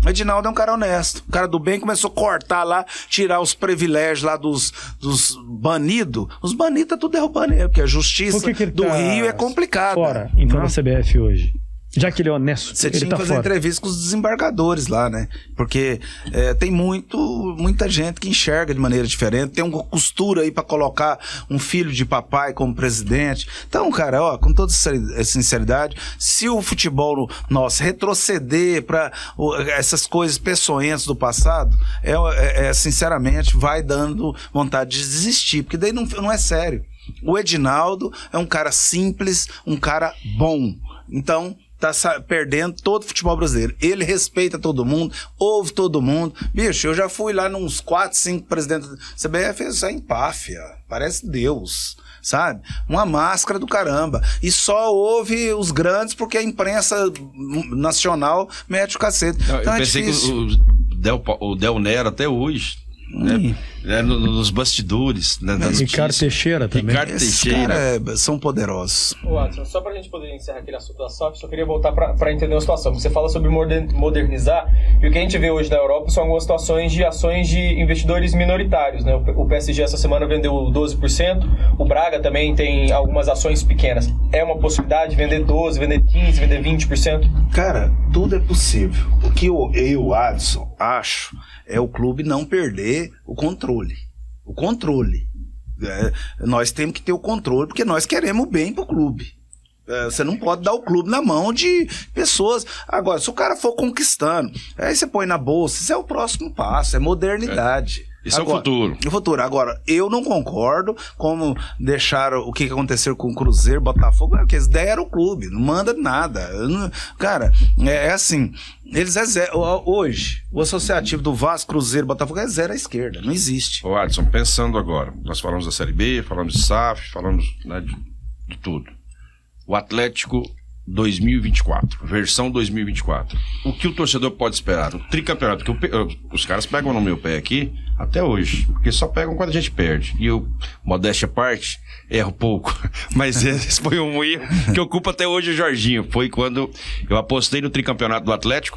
O Edinaldo é um cara honesto, um cara do bem, começou a cortar lá, tirar os privilégios lá dos, dos banidos. Os banidos tá tudo derrubando ele, porque a justiça Por que que ele do tá Rio é complicada. Fora, então, na C B F hoje. Já que ele é honesto, Você ele tinha tá que fazer fora. entrevista com os desembargadores lá, né? Porque é, tem muito, muita gente que enxerga de maneira diferente. Tem uma costura aí pra colocar um filho de papai como presidente. Então, cara, ó, com toda sinceridade, se o futebol nosso retroceder pra o, essas coisas peçonhentas do passado, é, é, é, sinceramente, vai dando vontade de desistir. Porque daí não, não é sério. O Edinaldo é um cara simples, um cara bom. Então, tá perdendo todo o futebol brasileiro. Ele respeita todo mundo, ouve todo mundo. Bicho, eu já fui lá nos quatro, cinco presidentes da C B F, isso é empáfia, parece Deus, sabe? Uma máscara do caramba. E só ouve os grandes porque a imprensa nacional mete o cacete. Não, então eu é pensei difícil. que o Del, o Del Nero até hoje... Né? É, no, nos bastidores, né, das Ricardo notícias. Teixeira também. Ricardo Esses Teixeira. caras são poderosos. Ô, Adson, só pra gente poder encerrar aquele assunto da S A F, só queria voltar pra, pra entender a situação. Você fala sobre modernizar, e o que a gente vê hoje na Europa são algumas situações de ações de investidores minoritários, né? O P S G essa semana vendeu doze por cento, o Braga também tem algumas ações pequenas. É uma possibilidade vender doze por cento, vender quinze por cento, vender vinte por cento? Cara, tudo é possível. O que eu, eu Adson, acho é o clube não perder o controle. O controle. É, nós temos que ter o controle porque nós queremos o bem pro clube. É, você não pode dar o clube na mão de pessoas. Agora, se o cara for conquistando, aí você põe na bolsa, isso é o próximo passo, é modernidade. É. Isso Agora, é o futuro. O futuro. Agora, eu não concordo como deixaram o que aconteceu com o Cruzeiro, Botafogo, porque eles deram o clube, não manda nada. Não, cara, é, é assim, eles é zero, hoje, o associativo do Vasco, Cruzeiro, Botafogo é zero à esquerda, não existe. Ô Adson, pensando agora, nós falamos da Série B, falamos de S A F, falamos, né, de, de tudo. O Atlético dois mil e vinte e quatro, versão dois mil e vinte e quatro. O que o torcedor pode esperar? O tricampeonato, que eu, os caras pegam no meu pé aqui até hoje, porque só pegam quando a gente perde. E eu, modéstia à parte, erro pouco. Mas esse foi um erro que ocupa até hoje o Jorginho. Foi quando eu apostei no tricampeonato do Atlético,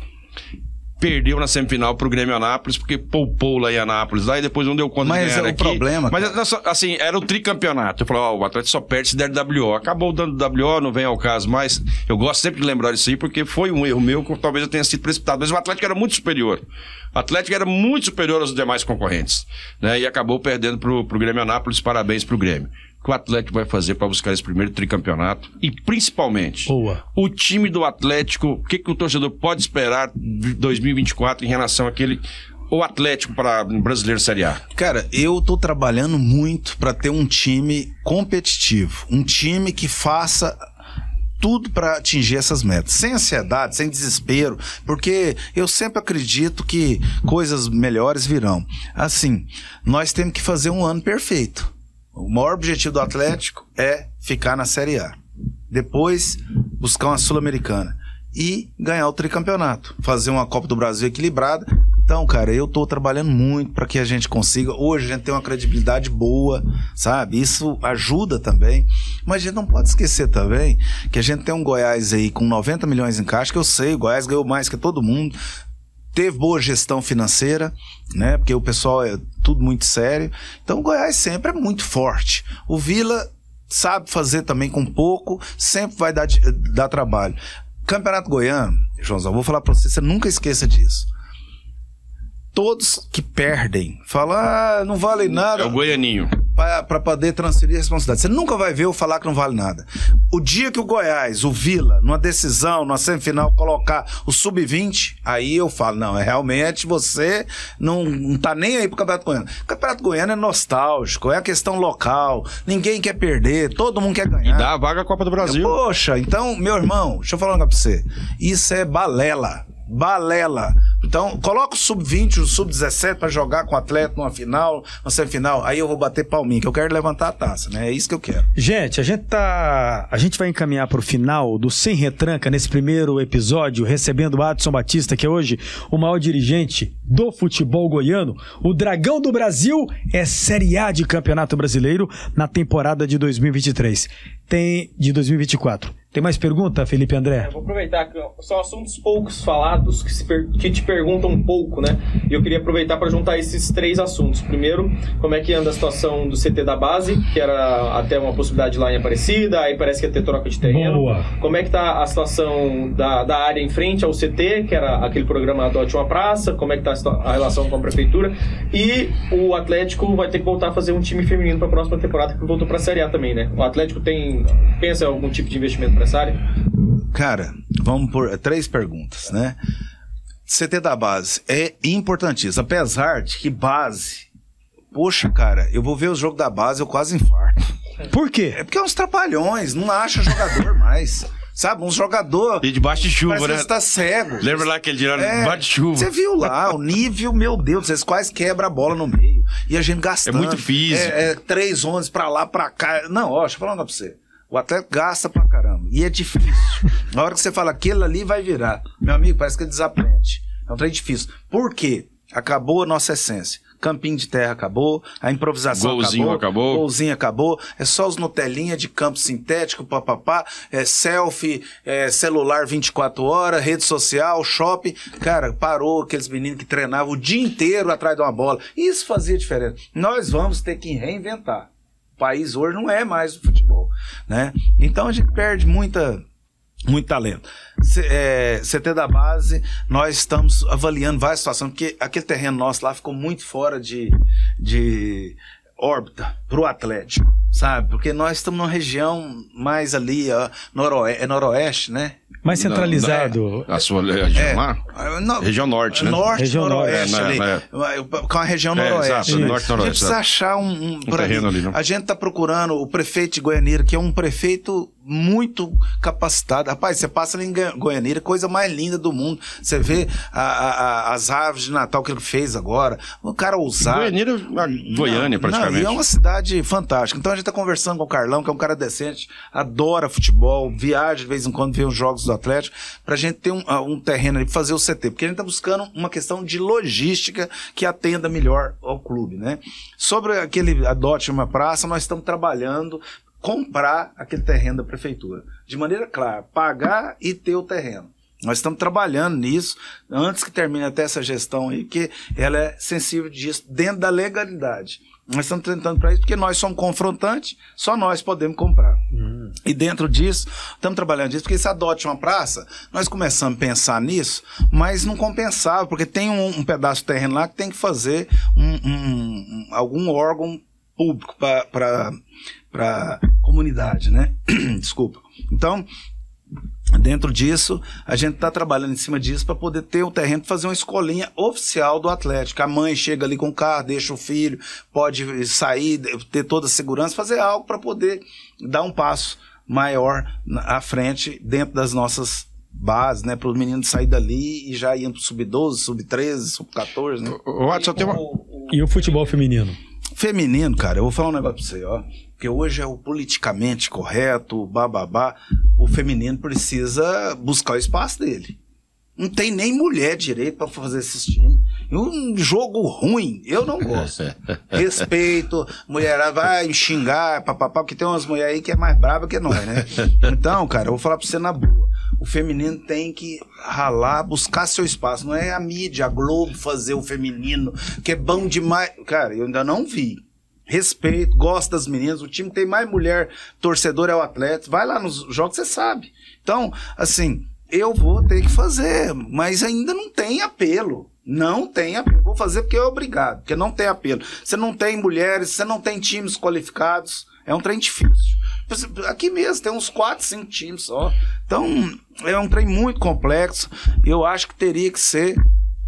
perdeu na semifinal pro Grêmio Anápolis, porque poupou lá em Anápolis, lá e depois não deu conta Mas de ganhar é o aqui. problema, Mas cara. assim, era o tricampeonato. Eu falei, ó, o Atlético só perde se der W O. Acabou dando W O, não vem ao caso mais. Eu gosto sempre de lembrar isso aí, porque foi um erro meu que talvez eu tenha sido precipitado. Mas o Atlético era muito superior. O Atlético era muito superior aos demais concorrentes, né? E acabou perdendo pro, pro Grêmio Anápolis. Parabéns pro Grêmio. O que o Atlético vai fazer para buscar esse primeiro tricampeonato? E principalmente, Boa. o time do Atlético, o que, que o torcedor pode esperar de dois mil e vinte e quatro em relação àquele... O Atlético para o Brasileiro Série A? Cara, eu tô trabalhando muito para ter um time competitivo, um time que faça tudo para atingir essas metas, sem ansiedade, sem desespero, porque eu sempre acredito que coisas melhores virão. Assim, nós temos que fazer um ano perfeito. O maior objetivo do Atlético é ficar na Série A, depois buscar uma Sul-Americana e ganhar o tricampeonato, fazer uma Copa do Brasil equilibrada. Então, cara, eu tô trabalhando muito para que a gente consiga. Hoje a gente tem uma credibilidade boa, sabe? Isso ajuda também. Mas a gente não pode esquecer também que a gente tem um Goiás aí com noventa milhões em caixa, que eu sei, o Goiás ganhou mais que todo mundo. Teve boa gestão financeira, né? Porque o pessoal é tudo muito sério. Então o Goiás sempre é muito forte. O Vila sabe fazer também com pouco, sempre vai dar, dar trabalho. Campeonato Goiano, Joãozão, vou falar pra você, você nunca esqueça disso. Todos que perdem, falam, ah, não vale nada. É o Goianinho. Para poder transferir a responsabilidade. Você nunca vai ver eu falar que não vale nada. O dia que o Goiás, o Vila, numa decisão, numa semifinal, colocar o sub vinte, aí eu falo, não, é realmente você não, não tá nem aí pro Campeonato Goiano. O Campeonato Goiano é nostálgico, é a questão local, ninguém quer perder, todo mundo quer ganhar. E dá a vaga à Copa do Brasil. Poxa, então, meu irmão, deixa eu falar um negócio pra você. Isso é balela. Balela. Então, coloca o sub vinte, o sub dezessete pra jogar com o Atlético numa final, numa semifinal. Aí eu vou bater palminha, que eu quero levantar a taça, né? É isso que eu quero. Gente, a gente tá. A gente vai encaminhar pro final do Sem Retranca nesse primeiro episódio, recebendo o Adson Batista, que é hoje o maior dirigente do futebol goiano. O Dragão do Brasil é Série A de Campeonato Brasileiro na temporada de dois mil e vinte e três. Tem. De dois mil e vinte e quatro. Tem mais pergunta, Felipe André? Eu vou aproveitar que são assuntos poucos falados, que, se per... que te perguntam um pouco, né? E eu queria aproveitar para juntar esses três assuntos. Primeiro, como é que anda a situação do C T da base, que era até uma possibilidade lá em Aparecida, aí parece que ia ter troca de terreno. Boa. Como é que tá a situação da, da área em frente ao C T, que era aquele programa Adote uma Praça, como é que tá a relação com a prefeitura? E o Atlético vai ter que voltar a fazer um time feminino para a próxima temporada, que voltou para a Série A também, né? O Atlético tem pensa em algum tipo de investimento para essa área? Cara, vamos por três perguntas, né? C T da base é importantíssimo, apesar de que base, poxa, cara, eu vou ver o jogo da base, eu quase infarto. Por quê? É porque é uns trapalhões, não acha jogador mais. Sabe, uns jogador. E debaixo de chuva, parece né? que você tá cego. Lembra lá aquele dinheiro É, debaixo de chuva? Você viu lá o nível, meu Deus, vocês quase quebram a bola no meio. E a gente gastando. É muito físico. É, é três onze pra lá, pra cá. Não, ó, deixa eu falar um negócio pra você. O atleta gasta pra caramba. E é difícil. Na hora que você fala, aquele ali vai virar. Meu amigo, parece que ele desaprende. É um trem difícil. Por quê? Acabou a nossa essência. Campinho de terra acabou, a improvisação golzinho acabou, acabou, golzinho acabou, é só os Nutelinha de campo sintético, papapá, é selfie, é celular vinte e quatro horas, rede social, shopping. Cara, parou aqueles meninos que treinavam o dia inteiro atrás de uma bola. Isso fazia diferença. Nós vamos ter que reinventar. O país hoje não é mais o futebol, né? Então a gente perde muita... muito talento. C, é, C T da base, nós estamos avaliando várias situações, porque aquele terreno nosso lá ficou muito fora de, de órbita para o Atlético, sabe? Porque nós estamos numa região mais ali, ó, noroeste, é noroeste, né? Mais centralizado. A sua região É, lá? no, região norte, né? Norte, Região noroeste norte. ali. É, Com a região É, noroeste. exato, ali. norte, A gente noroeste, precisa exato. achar um, um, por terreno ali. ali, né? A gente está procurando o prefeito de Goianira, que é um prefeito muito capacitado. Rapaz, você passa ali em Goianira, coisa mais linda do mundo. Você vê a, a, a, as árvores de Natal que ele fez agora. O cara ousado. Goianira, a Goiânia, Não, praticamente. Não, e é uma cidade fantástica. Então a gente está conversando com o Carlão, que é um cara decente, adora futebol, viaja de vez em quando, vê os jogos do Atlético, pra gente ter um, um terreno ali pra fazer o C T. Porque a gente tá buscando uma questão de logística que atenda melhor ao clube, né? Sobre aquele adote uma praça, nós estamos trabalhando comprar aquele terreno da prefeitura. De maneira clara, pagar e ter o terreno. Nós estamos trabalhando nisso, antes que termine até essa gestão aí, porque ela é sensível disso, dentro da legalidade. Nós estamos tentando para isso, porque nós somos confrontantes, só nós podemos comprar. Hum. E dentro disso, estamos trabalhando nisso, porque se adote uma praça, nós começamos a pensar nisso, mas não compensava, porque tem um, um pedaço de terreno lá que tem que fazer um, um, um, algum órgão público para a comunidade, né? Desculpa. Então, dentro disso, a gente está trabalhando em cima disso para poder ter o terreno para fazer uma escolinha oficial do Atlético. A mãe chega ali com o carro, deixa o filho, pode sair, ter toda a segurança, fazer algo para poder dar um passo maior à frente dentro das nossas bases, né? Para os meninos saírem dali e já iam para o sub doze, sub treze, sub quatorze, né? O Watson tem uma... E o futebol feminino? Feminino, cara, eu vou falar um negócio pra você, ó. Porque hoje é o politicamente correto, o bababá. O feminino precisa buscar o espaço dele. Não tem nem mulher direito pra fazer esses times. Um jogo ruim, eu não gosto. Respeito, mulher vai xingar, papapá, porque tem umas mulheres aí que é mais brava que nós, né? Então, cara, eu vou falar pra você na boa. O feminino tem que ralar, buscar seu espaço. Não é a mídia, a Globo fazer o feminino, que é bom demais. Cara, eu ainda não vi. Respeito, gosto das meninas. O time que tem mais mulher torcedor é o Atlético. Vai lá nos jogos, você sabe. Então, assim, eu vou ter que fazer, mas ainda não tem apelo. Não tem apelo. Vou fazer porque é obrigado, porque não tem apelo. Você não tem mulheres, você não tem times qualificados. É um trem difícil. Aqui mesmo tem uns quatro, cinco times só. Então, é um trem muito complexo. Eu acho que teria que ser,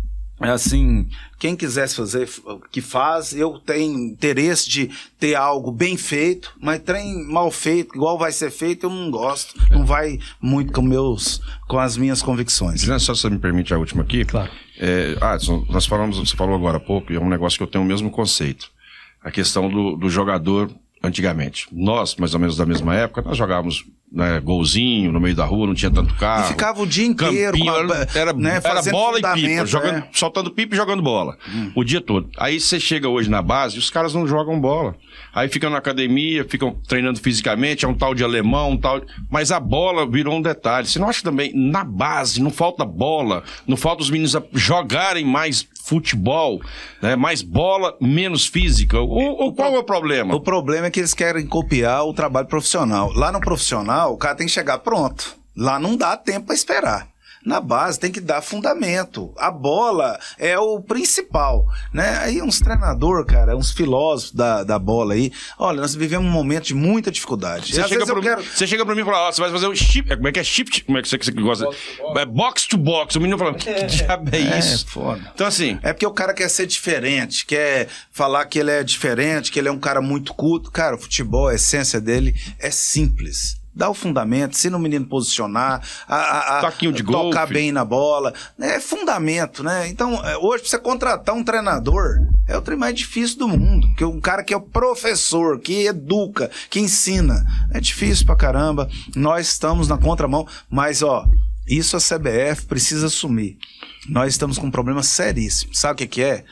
assim, quem quisesse fazer, que faz. Eu tenho interesse de ter algo bem feito, mas trem mal feito, igual vai ser feito, eu não gosto. Não vai muito com, meus, com as minhas convicções. Juliano, só você me permite a última aqui? Claro. É, Adson, nós falamos, você falou agora há pouco, e é um negócio que eu tenho o mesmo conceito. A questão do, do jogador antigamente. Nós, mais ou menos da mesma época, nós jogávamos, né, golzinho no meio da rua, não tinha tanto carro. E ficava o dia inteiro. Campinho, com a, era, né, era bola e pipa, é. jogando, soltando pipa e jogando bola. Hum. O dia todo. Aí você chega hoje na base e os caras não jogam bola. Aí ficam na academia, ficam treinando fisicamente, é um tal de alemão, um tal... Mas a bola virou um detalhe. Você não acha também, na base, não falta bola, não falta os meninos jogarem mais futebol, né? Mais bola, menos física. Ou, ou qual é o problema? O problema é que eles querem copiar o trabalho profissional. Lá no profissional, o cara tem que chegar pronto. Lá não dá tempo para esperar. Na base tem que dar fundamento. A bola é o principal, né? Aí uns treinadores, cara, uns filósofos da, da bola aí. Olha, nós vivemos um momento de muita dificuldade. Você, chega pra, quero... você chega pra mim e fala, ó, você vai fazer um shift. Como é que é shift? Como é que você, você gosta? Box to box. É box to box. O menino fala, que diabo é isso? É, foda. Então assim... É porque o cara quer ser diferente, quer falar que ele é diferente, que ele é um cara muito culto. Cara, o futebol, a essência dele é simples. Dá o fundamento, se no menino posicionar, a, a, a, de tocar golfe. bem na bola. É fundamento, né? Então, hoje, pra você contratar um treinador, é o trem mais difícil do mundo. Porque um cara que é o professor, que educa, que ensina. É difícil pra caramba. Nós estamos na contramão, mas, ó, isso a C B F precisa assumir. Nós estamos com um problema seríssimo. Sabe o que, que é?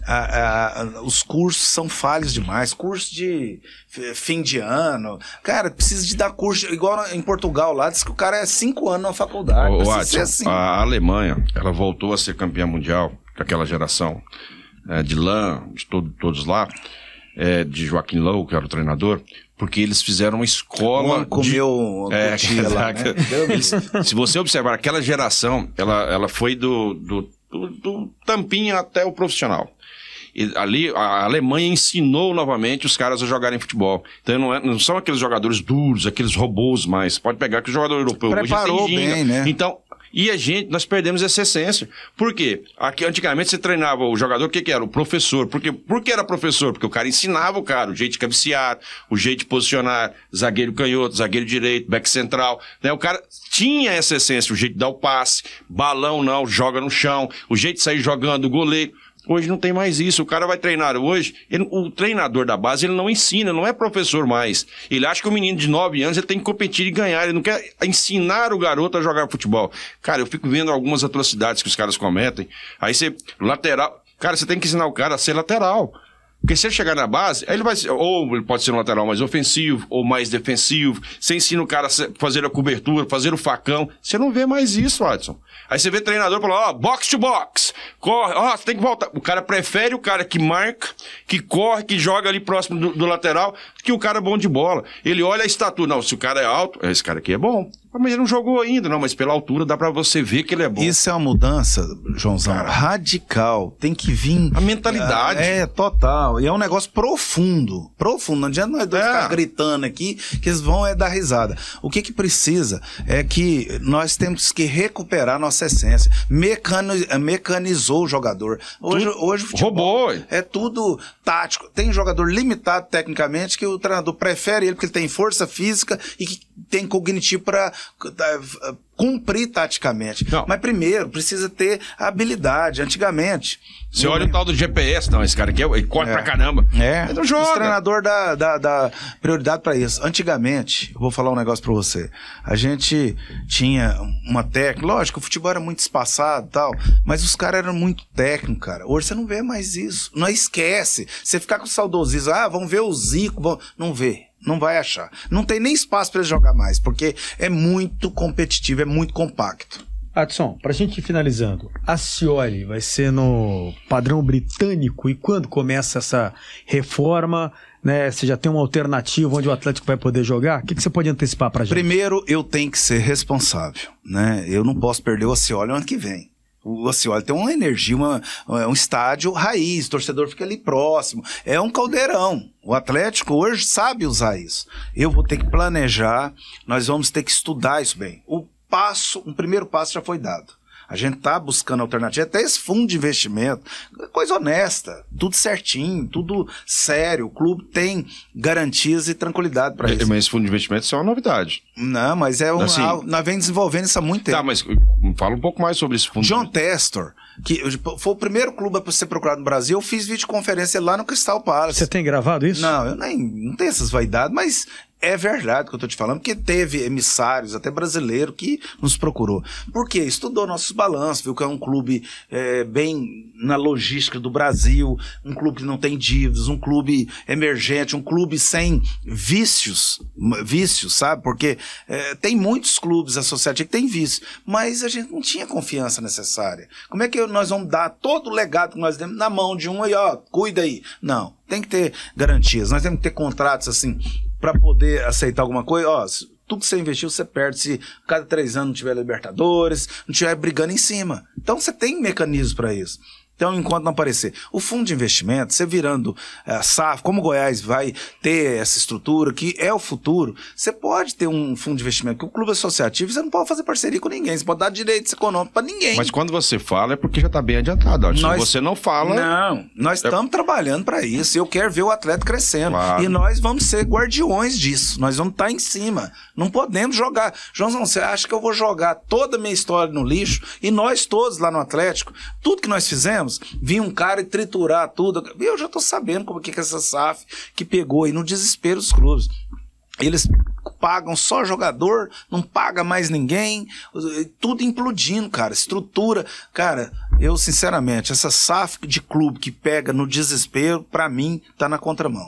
A, a, os cursos são falhos demais. Curso de fim de ano. Cara, precisa de dar curso. Igual em Portugal, lá, diz que o cara é cinco anos na faculdade. Ô, Adson, assim. A Alemanha, ela voltou a ser campeã mundial com aquela geração é, de Lan, de todo, todos lá, é, de Joaquim Low, que era o treinador, porque eles fizeram uma escola... Um comeu... De... É, que, lá, né? eles, se você observar, aquela geração, ela, ela foi do, do, do, do tampinha até o profissional. E ali, a Alemanha ensinou novamente os caras a jogarem futebol. Então não, é, não são aqueles jogadores duros, aqueles robôs mais. Pode pegar que o jogador europeu preparou hoje tem ginga. Bem, né? Então... E a gente, nós perdemos essa essência. Por quê? Aqui, antigamente você treinava o jogador, o que, que era? O professor. Por quê? Por que era professor? Porque o cara ensinava o cara o jeito de cabecear, o jeito de posicionar, zagueiro canhoto, zagueiro direito, back central. Né? O cara tinha essa essência, o jeito de dar o passe, balão não, joga no chão, o jeito de sair jogando, o goleiro. Hoje não tem mais isso. O cara vai treinar hoje, ele, o treinador da base, ele não ensina, não é professor mais. Ele acha que o menino de nove anos ele tem que competir e ganhar, ele não quer ensinar o garoto a jogar futebol. Cara, eu fico vendo algumas atrocidades que os caras cometem. Aí você, lateral, cara, você tem que ensinar o cara a ser lateral. Porque se ele chegar na base, aí ele vai ser, ou ele pode ser um lateral mais ofensivo, ou mais defensivo. Você ensina o cara a fazer a cobertura, fazer o facão. Você não vê mais isso, Adson. Aí você vê treinador falando, ó, box to box, corre, ó, você tem que voltar. O cara prefere o cara que marca, que corre, que joga ali próximo do, do lateral, que o cara é bom de bola. Ele olha a estatura, não, se o cara é alto, esse cara aqui é bom. Mas ele não jogou ainda, não, mas pela altura dá pra você ver que ele é bom. Isso é uma mudança, Joãozão, cara, radical. Tem que vir... A mentalidade. É, total. E é um negócio profundo. Profundo. Não adianta nós dois é. ficar gritando aqui, que eles vão é dar risada. O que que precisa é que nós temos que recuperar nossa essência. Mecano, mecanizou o jogador. Hoje, tudo, hoje o futebol robô. É tudo tático. Tem jogador limitado tecnicamente que o treinador prefere ele porque ele tem força física e que tem cognitivo para cumprir taticamente. Não. Mas primeiro precisa ter habilidade. Antigamente você olha o tal do G P S, não, esse cara aqui ele corre é. pra caramba. É, então joga. O treinador dá, dá, dá prioridade pra isso. Antigamente, eu vou falar um negócio pra você, a gente tinha uma técnica, lógico, o futebol era muito espaçado e tal, mas os caras eram muito técnicos, cara. Hoje você não vê mais isso, não esquece. Você ficar com saudosismo, ah, vamos ver o Zico, vamos... não vê. Não vai achar. Não tem nem espaço para ele jogar mais, porque é muito competitivo, é muito compacto. Adson, pra gente ir finalizando, a Scioli vai ser no padrão britânico e quando começa essa reforma, né, você já tem uma alternativa onde o Atlético vai poder jogar? O que, que você pode antecipar pra gente? Primeiro, eu tenho que ser responsável, né? Eu não posso perder o Scioli ano que vem. O Scioli tem uma energia, uma, um estádio raiz, o torcedor fica ali próximo, é um caldeirão. O Atlético hoje sabe usar isso. Eu vou ter que planejar, nós vamos ter que estudar isso bem. O passo, um primeiro passo já foi dado. A gente está buscando alternativa, até esse fundo de investimento, coisa honesta, tudo certinho, tudo sério. O clube tem garantias e tranquilidade para isso. Mas esse fundo de investimento isso é uma novidade. Não, mas é um, assim, nós vem desenvolvendo isso há muito tempo. Tá, mas Fala um pouco mais sobre esse fundo. John Testor, que foi o primeiro clube a ser procurado no Brasil, eu fiz videoconferência lá no Crystal Palace. Você tem gravado isso? Não, eu nem não tenho essas vaidades, mas é verdade que eu tô te falando, porque teve emissários, até brasileiro, que nos procurou. Por quê? Estudou nossos balanços, viu que é um clube é, bem na logística do Brasil, um clube que não tem dívidas, um clube emergente, um clube sem vícios, vícios, sabe? Porque é, tem muitos clubes associativos que têm vícios, mas a gente não tinha confiança necessária. Como é que nós vamos dar todo o legado que nós temos na mão de um aí, ó, cuida aí? Não, tem que ter garantias, nós temos que ter contratos assim, para poder aceitar alguma coisa. Ó, tudo que você investiu, você perde se cada três anos não tiver Libertadores, não tiver brigando em cima. Então você tem mecanismos para isso. Então, enquanto não aparecer o fundo de investimento, você virando a uh, S A F, como o Goiás vai ter essa estrutura, que é o futuro, você pode ter um fundo de investimento, que o clube associativo, você não pode fazer parceria com ninguém, você pode dar direitos econômicos para ninguém. Mas quando você fala, é porque já está bem adiantado. Nós, se você não fala... Não, nós estamos é... trabalhando para isso, eu quero ver o atleta crescendo. Claro. E nós vamos ser guardiões disso, nós vamos estar em cima, não podemos jogar. Joãozão, você acha que eu vou jogar toda a minha história no lixo? E nós todos lá no Atlético, tudo que nós fizemos, vinha um cara e triturar tudo. Eu já tô sabendo como que é essa S A F que pegou aí no desespero dos clubes. Eles pagam só jogador, não paga mais ninguém, tudo implodindo, cara, estrutura. Cara, eu sinceramente, essa S A F de clube que pega no desespero, pra mim, tá na contramão.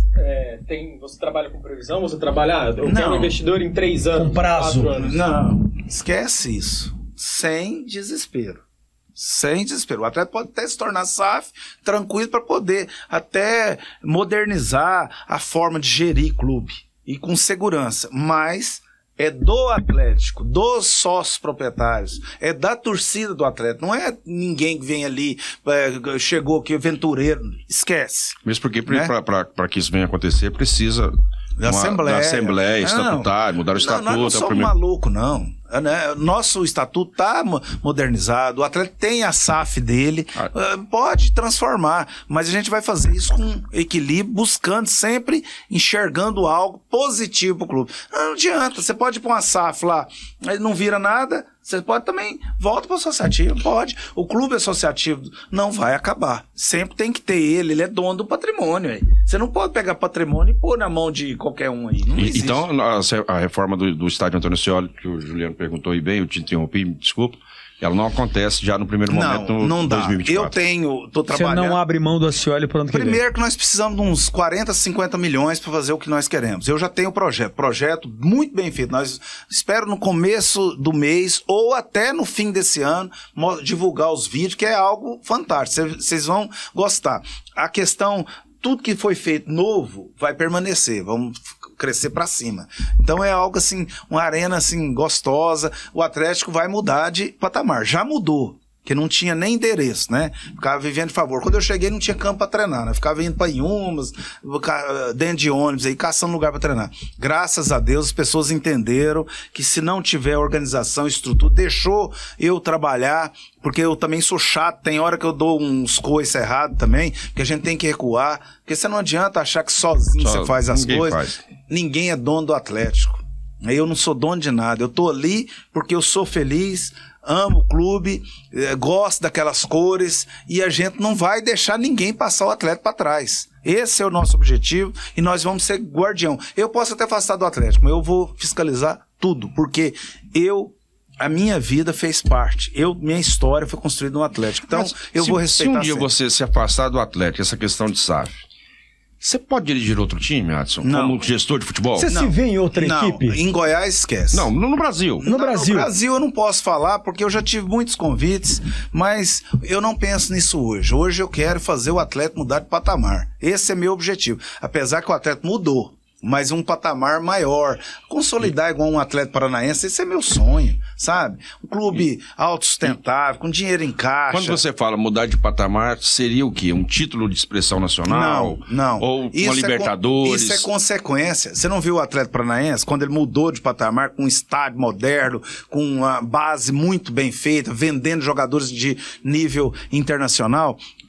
É, tem, você trabalha com previsão? Você trabalha, eu quero um investidor em três anos, com prazo. quatro anos. Não, esquece isso. Sem desespero. Sem desespero. O atleta pode até se tornar S A F tranquilo para poder até modernizar a forma de gerir clube e com segurança, mas é do Atlético, dos sócios proprietários, é da torcida do Atlético, não é ninguém que vem ali, é, chegou aqui, aventureiro, esquece. Mesmo porque né? para que isso venha acontecer precisa da uma, Assembleia, da Assembleia estatutária, mudar o estatuto. Não, nós não somos primeiro... malucos, não. Nosso estatuto está modernizado, o atleta tem a S A F dele, ah. pode transformar, mas a gente vai fazer isso com equilíbrio, buscando sempre, enxergando algo positivo para o clube. Não adianta, você pode pôr uma S A F lá, não vira nada, você pode também, volta para o associativo, pode. O clube associativo não vai acabar, sempre tem que ter ele, ele é dono do patrimônio. Aí. Você não pode pegar patrimônio e pôr na mão de qualquer um aí, não e, existe. Então, a, a reforma do, do estádio Antônio Scioli, que o Juliano perguntou aí bem, eu te interrompi, me desculpa, ela não acontece já no primeiro momento não, no não dá. dois mil e vinte e quatro. Eu tenho, tô trabalhando... Você não abre mão do Scioli para o ano que vem? Primeiro que nós precisamos de uns quarenta, cinquenta milhões para fazer o que nós queremos. Eu já tenho o projeto, projeto muito bem feito. Nós espero no começo do mês ou até no fim desse ano divulgar os vídeos, que é algo fantástico. Vocês vão gostar. A questão, tudo que foi feito novo vai permanecer. Vamos crescer para cima. Então é algo assim, uma arena assim gostosa. O Atlético vai mudar de patamar. Já mudou, que não tinha nem endereço, né? Ficava vivendo de favor. Quando eu cheguei não tinha campo para treinar, né? Ficava indo para Inhumas, dentro de ônibus aí, caçando lugar para treinar. Graças a Deus as pessoas entenderam que se não tiver organização, estrutura, deixou eu trabalhar, porque eu também sou chato, tem hora que eu dou uns coices errados também, que a gente tem que recuar, porque você não adianta achar que sozinho Só, você faz as coisas. Faz. Ninguém é dono do Atlético. Eu não sou dono de nada. Eu tô ali porque eu sou feliz, amo o clube, eh, gosto daquelas cores e a gente não vai deixar ninguém passar o Atlético para trás. Esse é o nosso objetivo e nós vamos ser guardião. Eu posso até afastar do Atlético, mas eu vou fiscalizar tudo, porque eu... A minha vida fez parte. Eu, minha história foi construída no Atlético. Então, mas eu se, vou respeitar. Se um dia sempre. você se afastar do Atlético, essa questão de S A F, você pode dirigir outro time, Adson? Não. Como gestor de futebol? Você não. se vê em outra não. equipe? Em Goiás, esquece. Não, no Brasil. No não, Brasil. No Brasil eu não posso falar, porque eu já tive muitos convites, mas eu não penso nisso hoje. Hoje eu quero fazer o atleta mudar de patamar. Esse é meu objetivo. Apesar que o atleta mudou, mas um patamar maior. Consolidar igual um Atlético Paranaense, esse é meu sonho, sabe? Um clube autossustentável, com dinheiro em caixa. Quando você fala mudar de patamar, seria o quê? Um título de expressão nacional? Não, não. Ou isso uma Libertadores? É, isso é consequência. Você não viu o Atlético Paranaense, quando ele mudou de patamar, com um estádio moderno, com uma base muito bem feita, vendendo jogadores de nível internacional?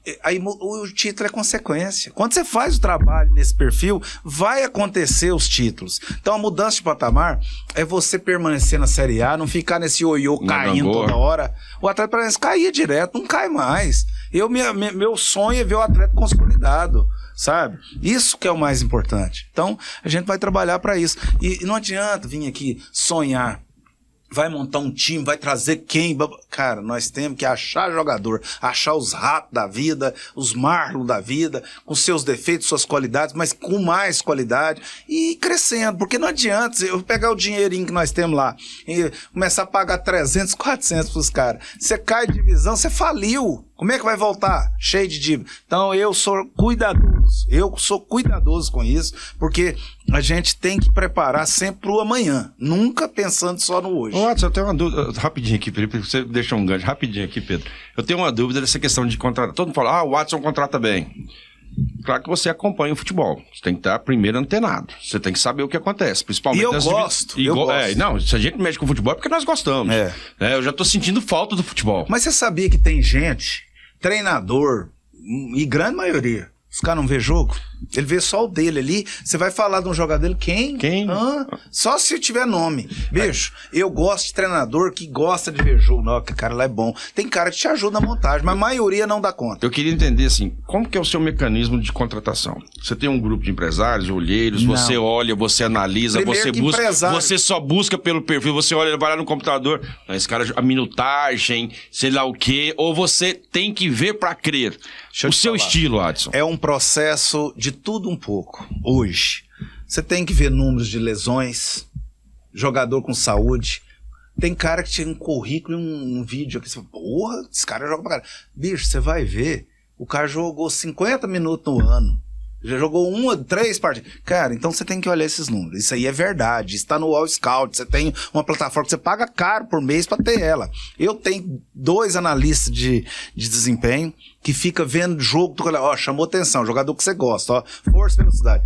aí o título é consequência. Quando você faz o trabalho nesse perfil, vai acontecer os títulos. Então a mudança de patamar é você permanecer na Série A, não ficar nesse ioiô caindo toda hora. O Atlético Paranaense caía direto, não cai mais. Eu, minha, meu sonho é ver o Atlético consolidado, sabe? Isso que é o mais importante. Então a gente vai trabalhar para isso. E, e não adianta vir aqui sonhar. Vai montar um time, vai trazer quem? Cara, nós temos que achar jogador, achar os ratos da vida, os Marlon da vida, com seus defeitos, suas qualidades, mas com mais qualidade e ir crescendo, porque não adianta eu pegar o dinheirinho que nós temos lá e começar a pagar trezentos, quatrocentos pros caras. Você cai de divisão, você faliu. Como é que vai voltar? Cheio de dívida. Então eu sou cuidadoso, eu sou cuidadoso com isso, porque a gente tem que preparar sempre pro amanhã, nunca pensando só no hoje. Ô, Watson, eu tenho uma dúvida, rapidinho aqui, Felipe, você deixa um gancho, rapidinho aqui, Pedro. Eu tenho uma dúvida dessa questão de contratar. Todo mundo fala, ah, o Watson contrata bem. Claro que você acompanha o futebol. Você tem que estar primeiro antenado. Você tem que saber o que acontece, principalmente... E eu gosto, e eu go... gosto. É, não, se a gente mexe com o futebol é porque nós gostamos. É. É, eu já tô sentindo falta do futebol. Mas você sabia que tem gente, treinador, e grande maioria, os caras não vê jogo? Ele vê só o dele ali. Você vai falar de um jogador dele, quem? Quem? Ah, só se tiver nome. Bicho, é. eu gosto de treinador que gosta de ver jogo. Não, que cara lá é bom. Tem cara que te ajuda na montagem, mas a maioria não dá conta. Eu queria entender, assim, como que é o seu mecanismo de contratação? Você tem um grupo de empresários, olheiros, não. Você olha, você analisa, Primeiro você busca, empresário. Você só busca pelo perfil, você olha, vai lá no computador, esse cara, a minutagem, sei lá o quê, ou você tem que ver pra crer. O seu falar. Estilo, Adson. É um processo de tudo um pouco, hoje. Você tem que ver números de lesões, jogador com saúde. Tem cara que tira um currículo e um, um vídeo aqui, você fala, porra, esse cara joga pra cara. Bicho, você vai ver, o cara jogou cinquenta minutos no ano, já jogou uma, três partidas. Cara, então você tem que olhar esses números. Isso aí é verdade, está no All Scout, você tem uma plataforma que você paga caro por mês pra ter ela. Eu tenho dois analistas de, de desempenho que fica vendo jogo, ó, chamou atenção, jogador que você gosta, ó, força e velocidade.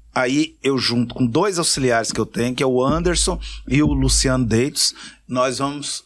Aí eu junto com dois auxiliares que eu tenho, que é o Anderson e o Luciano Deitos, nós vamos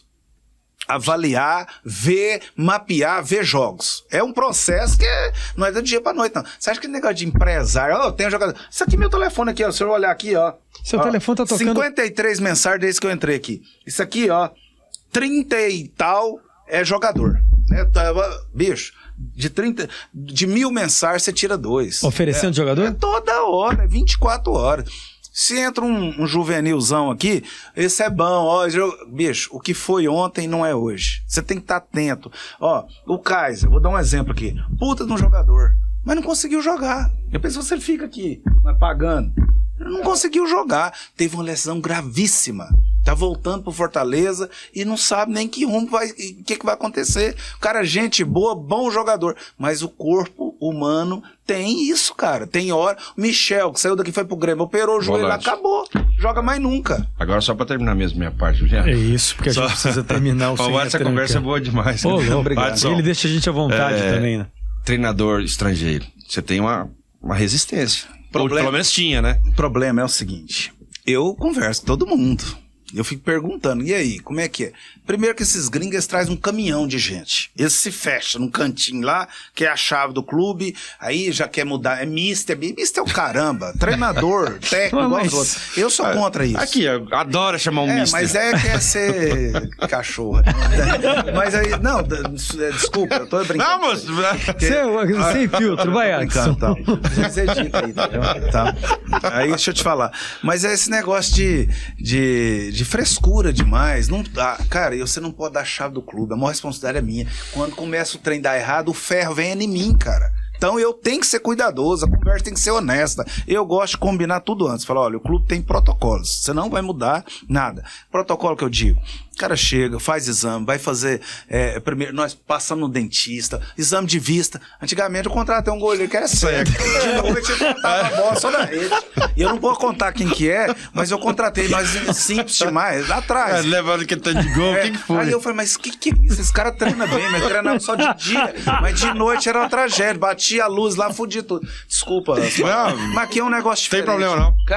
avaliar, ver, mapear, ver jogos. É um processo que é, não é do dia pra noite, não. Você acha que negócio de empresário, ó, oh, tem um jogador... Isso aqui é meu telefone aqui, ó, se eu olhar aqui, ó. Seu ó, telefone tá tocando... cinquenta e três mensagens desde que eu entrei aqui. Isso aqui, ó, trinta e tal é jogador. Né? Bicho, de, trinta, de mil mensagens você tira dois. Oferecendo é, jogador? É toda hora, é vinte e quatro horas. Se entra um, um juvenilzão aqui, esse é bom, ó, bicho, o que foi ontem não é hoje. Você tem que estar atento. Ó, o Kaiser, vou dar um exemplo aqui. Puta de um jogador, mas não conseguiu jogar. Eu penso, você fica aqui, mas pagando. Não conseguiu jogar. Teve uma lesão gravíssima. Tá voltando pro Fortaleza e não sabe nem que rumo vai, o que, que vai acontecer. O cara, gente boa, bom jogador. Mas o corpo humano tem isso, cara. Tem hora. O Michel, que saiu daqui, foi pro Grêmio, operou o joelho, acabou. Joga mais nunca. Agora, só pra terminar mesmo minha parte, Juliano. É isso, porque a gente só... precisa terminar o Ó, essa conversa é boa demais. Ô, obrigado. Ele deixa a gente à vontade é... também, né? Treinador estrangeiro. Você tem uma, uma resistência. Problema... Ou pelo menos tinha, né? O problema é o seguinte. Eu converso com todo mundo. Eu fico perguntando, e aí, como é que é? Primeiro que esses gringos eles trazem um caminhão de gente. Eles se fecham num cantinho lá, que é a chave do clube, aí já quer mudar. É mister, mister é o caramba. Treinador, técnico, igual mas... os outros. Eu sou contra isso. Aqui, eu adoro chamar um é, mister. Mas é quer ser cachorro. Mas aí, não, desculpa, eu tô brincando. Não, moço. Porque... Sem, sem filtro, vai, Adson. Tá. Vocês editam aí, tá? Aí, deixa eu te falar. Mas é esse negócio de... de, de frescura demais. Não, ah, cara, você não pode dar a chave do clube. A maior responsabilidade é minha. Quando começa o trem dar errado, o ferro vem em mim, cara. Então eu tenho que ser cuidadoso, a conversa tem que ser honesta. Eu gosto de combinar tudo antes. Falar, olha, o clube tem protocolos. Você não vai mudar nada. Protocolo que eu digo. O cara chega, faz exame, vai fazer... É, primeiro, nós passamos no dentista, exame de vista. Antigamente eu contratei um goleiro que era cego. De noite eu contava a bola só na rede. E eu não vou contar quem que é, mas eu contratei nós simples demais, lá atrás. É, levando que tá de gol, o é, que, que foi? Aí eu falei, mas o que que é isso? Esse cara treina bem, mas treinava só de dia. Mas de noite era uma tragédia. Batia a luz lá, fudia tudo. Desculpa. Não, mas aqui é um negócio diferente. Tem problema não. Cara...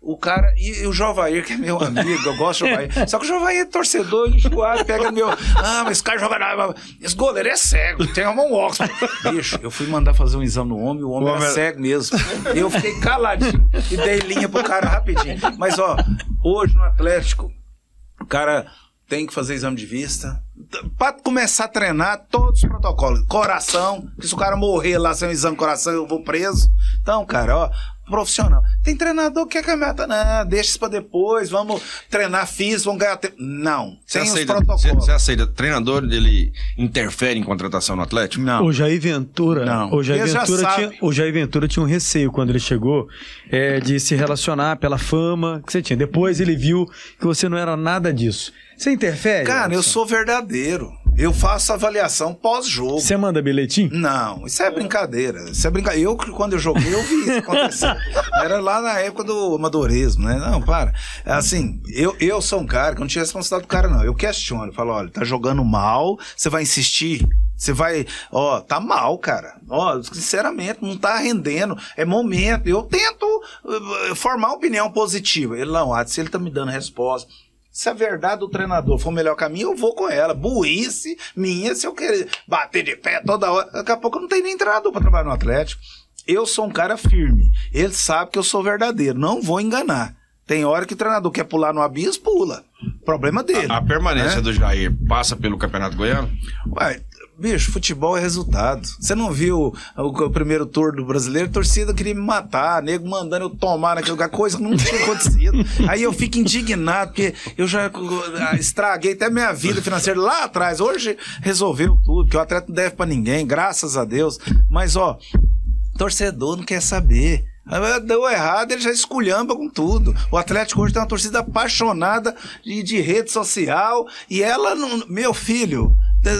O cara, e, e o Jovair, que é meu amigo, eu gosto do Jovair. Só que o Jovair é torcedor enjoado, pega meu. Ah, mas esse cara joga nada. Esse goleiro é cego, tem uma mão óculos. Bicho, eu fui mandar fazer um exame no homem, o homem o era homem... cego mesmo. Eu fiquei caladinho e dei linha pro cara rapidinho. Mas, ó, hoje no Atlético, o cara tem que fazer exame de vista. Pra começar a treinar, todos os protocolos. Coração, que se o cara morrer lá sem um exame de coração, eu vou preso. Então, cara, ó. Profissional. Tem treinador que quer que a meta, não, deixa isso pra depois, vamos treinar físico, vamos ganhar tempo. Não, você tem aceita, os protocolos. Você aceita, treinador, ele interfere em contratação no Atlético? Não. O Jair Ventura, não. O Jair Ventura, tinha, o Jair Ventura tinha um receio quando ele chegou é, de se relacionar pela fama que você tinha. Depois ele viu que você não era nada disso. Você interfere? Cara, Alisson? Eu sou verdadeiro. Eu faço avaliação pós-jogo. Você manda bilhetinho? Não, isso é brincadeira. Isso é brincadeira. Eu, quando eu joguei, eu vi isso acontecer. Era lá na época do amadorismo, né? Não, para. Assim, eu, eu sou um cara que não tinha responsabilidade do cara, não. Eu questiono. Eu falo, olha, tá jogando mal, você vai insistir? Você vai, ó, tá mal, cara. Ó, sinceramente, não tá rendendo. É momento. Eu tento uh, formar uma opinião positiva. Ele, não, se ele tá me dando resposta. Se a verdade do treinador for o melhor caminho, eu vou com ela. Burrice minha, se eu querer bater de pé toda hora. Daqui a pouco eu não tenho nem treinador pra trabalhar no Atlético. Eu sou um cara firme. Ele sabe que eu sou verdadeiro. Não vou enganar. Tem hora que o treinador quer pular no abismo, pula. Problema dele. A, a permanência né? do Jair passa pelo Campeonato Goiano? Ué, bicho, futebol é resultado. Você não viu o, o, o primeiro turno do Brasileiro? A torcida queria me matar, nego mandando eu tomar naquele lugar, coisa que não tinha acontecido. Aí eu fico indignado, porque eu já estraguei até minha vida financeira lá atrás. Hoje resolveu tudo, que o atleta não deve pra ninguém, graças a Deus. Mas, ó, torcedor não quer saber. Deu errado, ele já esculhamba com tudo. O Atlético hoje tem uma torcida apaixonada de, de rede social. E ela, não, meu filho,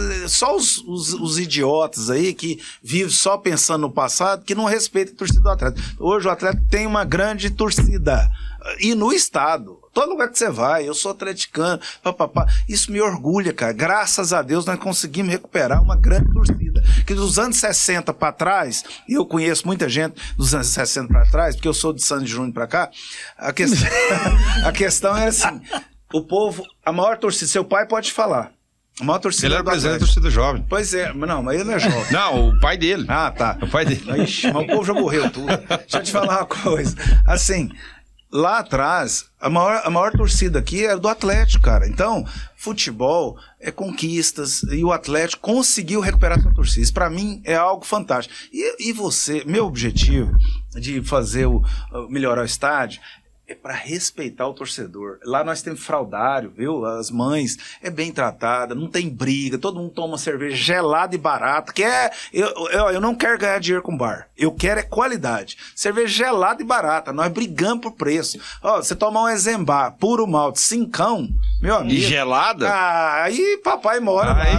só os, os, os idiotas aí que vivem só pensando no passado, que não respeitam a torcida do Atlético. Hoje o Atlético tem uma grande torcida. E no estado, todo lugar que você vai, eu sou atleticano, papapá, isso me orgulha, cara. Graças a Deus nós conseguimos recuperar uma grande torcida. Que dos anos sessenta para trás, e eu conheço muita gente dos anos sessenta para trás, porque eu sou de Santos Júnior para cá, a questão, a questão é assim, o povo, a maior torcida, seu pai pode falar. A maior torcida ele era presidente da torcida jovem. Pois é, mas não, mas ele não é jovem. Não, o pai dele. Ah, tá. O pai dele. Ixi, mas o povo já morreu tudo. Deixa eu te falar uma coisa. Assim, lá atrás, a maior, a maior torcida aqui era do Atlético, cara. Então, futebol é conquistas e o Atlético conseguiu recuperar sua torcida. Isso pra mim é algo fantástico. E, e você, meu objetivo de fazer o, melhorar o estádio é para respeitar o torcedor. Lá nós temos fraudário, viu? As mães é bem tratada, não tem briga, todo mundo toma cerveja gelada e barata, que é... Eu, eu, eu não quero ganhar dinheiro com bar, eu quero é qualidade. Cerveja gelada e barata, nós brigamos por preço. Ó, você tomar um Ezembá, puro malte, cincão, meu amigo... E gelada? Ah, aí papai mora aí,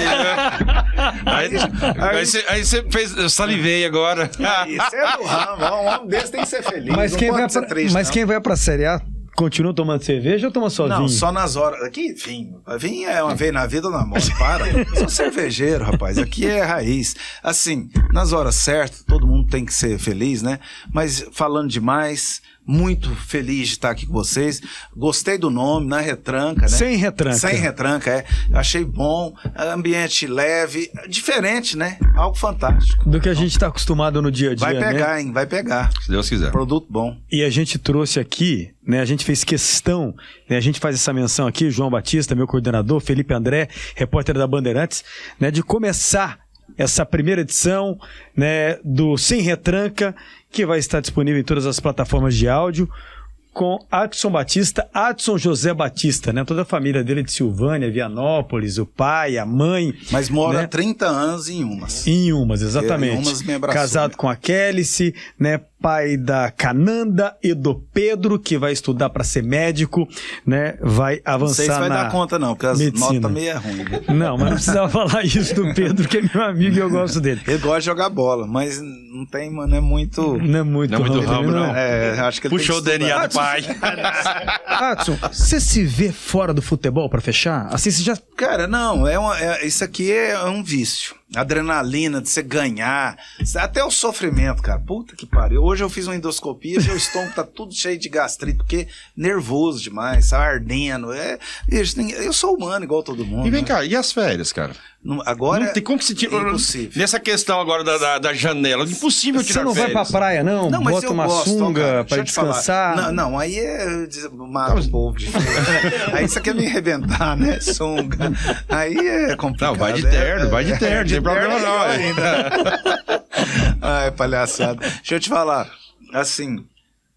lá. Aí, aí, você, aí você fez... Eu salivei agora. Isso é do ramo, um homem desse tem que ser feliz. Mas não quem pode vai ser pra, triste, mas não. quem vai pra Série A continua tomando cerveja ou toma sozinho? Não, só nas horas. Aqui, vinho. Vinho é uma vez na vida ou na morte. Para. Eu sou cervejeiro, rapaz. Aqui é raiz. Assim, nas horas certas, todo mundo tem que ser feliz, né? Mas falando demais, muito feliz de estar aqui com vocês. Gostei do nome, na retranca, né? Sem retranca. Sem retranca, é. Achei bom. Ambiente leve. Diferente, né? Algo fantástico. Do que a gente está acostumado no dia a dia, Vai pegar, né? hein? Vai pegar. Se Deus quiser. Produto bom. E a gente trouxe aqui, né? A gente fez questão, né? A gente faz essa menção aqui, João Batista, meu coordenador, Felipe André, repórter da Bandeirantes, né? De começar essa primeira edição, né, do Sem Retranca, que vai estar disponível em todas as plataformas de áudio, com Adson Batista, Adson José Batista, né? Toda a família dele de Silvânia, Vianópolis, o pai, a mãe. Mas mora né? há trinta anos em Umas. Em Umas, exatamente. Em Umas me abraçou, casado né? com a Kélice, né? Pai da Cananda e do Pedro, que vai estudar para ser médico, né? Vai avançar na Não sei se vai dar conta não, porque as medicina. notas meio é ruim. Não, mas não precisava falar isso do Pedro, que é meu amigo e eu gosto dele. Ele gosta de jogar bola, mas não tem, mano, é muito... Não é muito Não é muito ramo, não. não. É, acho que ele Puxou o D N A do pai. Adson, você se vê fora do futebol para fechar? Assim, você já... Cara, não, é uma, é, isso aqui é um vício. adrenalina de você ganhar, até o sofrimento, cara. Puta que pariu. Hoje eu fiz uma endoscopia, meu estômago tá tudo cheio de gastrite, porque nervoso demais, tá ardendo. É, eu sou humano igual todo mundo. E vem né? cá, e as férias, cara? Agora não tem como que se tira. Impossível. Nessa questão agora da, da, da janela, impossível tirar férias. Você não férias. vai pra praia, não? Não, mas bota eu uma gosto, sunga cara, pra descansar? Não, não, aí é mata o povo de férias. Aí você quer me arrebentar, né? Sunga. Aí é complicado. Não, vai de terno, é, vai de terno, não tem problema não. Ainda. Ai, palhaçada. Deixa eu te falar, assim...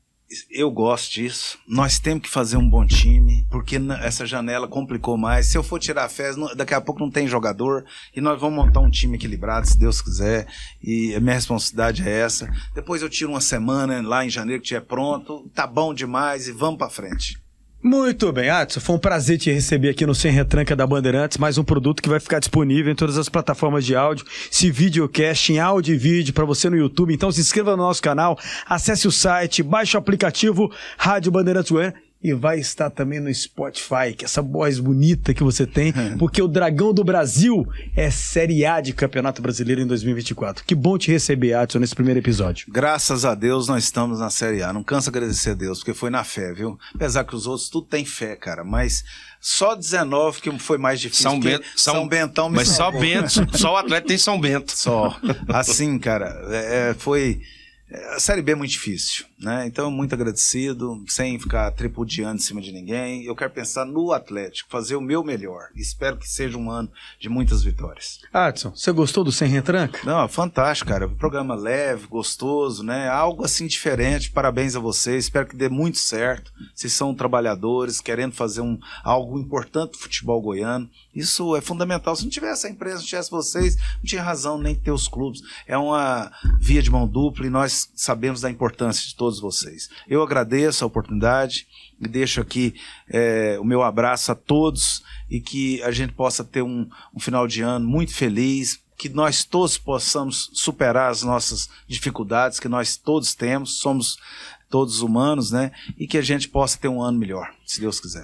Eu gosto disso. Nós temos que fazer um bom time, porque essa janela complicou mais. Se eu for tirar férias, daqui a pouco não tem jogador e nós vamos montar um time equilibrado, se Deus quiser. E a minha responsabilidade é essa. Depois eu tiro uma semana lá em janeiro que estiver pronto. Tá bom demais e vamos pra frente. Muito bem, Adson, foi um prazer te receber aqui no Sem Retranca da Bandeirantes, mais um produto que vai ficar disponível em todas as plataformas de áudio, esse videocast em áudio e vídeo para você no YouTube. Então se inscreva no nosso canal, acesse o site, baixe o aplicativo Rádio Bandeirantes Goiânia e vai estar também no Spotify, que é essa voz bonita que você tem, porque o Dragão do Brasil é Série A de Campeonato Brasileiro em dois mil e vinte e quatro. Que bom te receber, Adson, nesse primeiro episódio. Graças a Deus nós estamos na Série A. Não cansa agradecer a Deus, porque foi na fé, viu? Apesar que os outros tudo tem fé, cara, mas só dezenove que foi mais difícil. São, Bento, São, São Bentão me Mas só salvou. Bento, só o atleta tem São Bento. Só. Assim, cara, é, foi... A Série B é muito difícil, né? Então, muito agradecido, sem ficar tripudiando em cima de ninguém. Eu quero pensar no Atlético, fazer o meu melhor. Espero que seja um ano de muitas vitórias. Adson, você gostou do Sem Retranca? Não, fantástico, cara. Programa leve, gostoso, né? Algo assim diferente. Parabéns a vocês. Espero que dê muito certo. Vocês são trabalhadores, querendo fazer um, algo importante do futebol goiano. Isso é fundamental. Se não tivesse a empresa, se não tivesse vocês, não tinha razão nem ter os clubes. É uma via de mão dupla e nós sabemos da importância de todos vocês. Eu agradeço a oportunidade e deixo aqui é, o meu abraço a todos e que a gente possa ter um, um final de ano muito feliz, que nós todos possamos superar as nossas dificuldades que nós todos temos, somos todos humanos, né? E que a gente possa ter um ano melhor, se Deus quiser.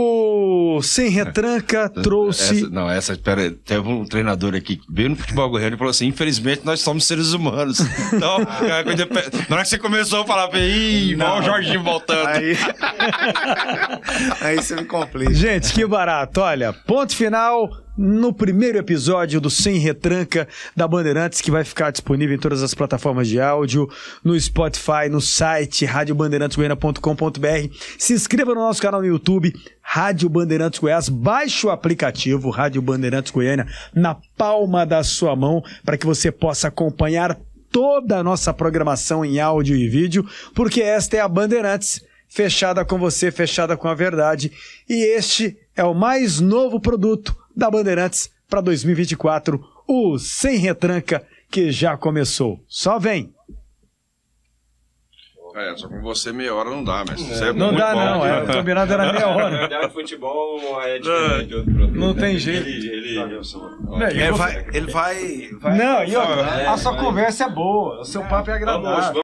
O Sem Retranca trouxe... Essa, não, essa, pera, teve um treinador aqui que veio no futebol goiano e falou assim, infelizmente nós somos seres humanos. Então, na hora que você começou a falar, ih, igual o Jorginho voltando. Aí... Aí você me complica. Gente, que barato. Olha, ponto final no primeiro episódio do Sem Retranca da Bandeirantes, que vai ficar disponível em todas as plataformas de áudio, no Spotify, no site rádio bandeirantes goiânia ponto com ponto b r. Se inscreva no nosso canal no YouTube, Rádio Bandeirantes Goiás. Baixe o aplicativo Rádio Bandeirantes Goiânia na palma da sua mão para que você possa acompanhar toda a nossa programação em áudio e vídeo, porque esta é a Bandeirantes, fechada com você, fechada com a verdade. E este é o mais novo produto da Bandeirantes para dois mil e vinte e quatro, o Sem Retranca, que já começou. Só vem! É, só com você meia hora não dá, mas você é Não muito dá bom. não, é, o combinado era meia hora. O futebol é diferente de outro produto. Não tem jeito. Ele, ele, Ele vai... Ele vai, vai Não, e ó, É, a sua vai. conversa é boa, o seu papo é agradável. Vamos,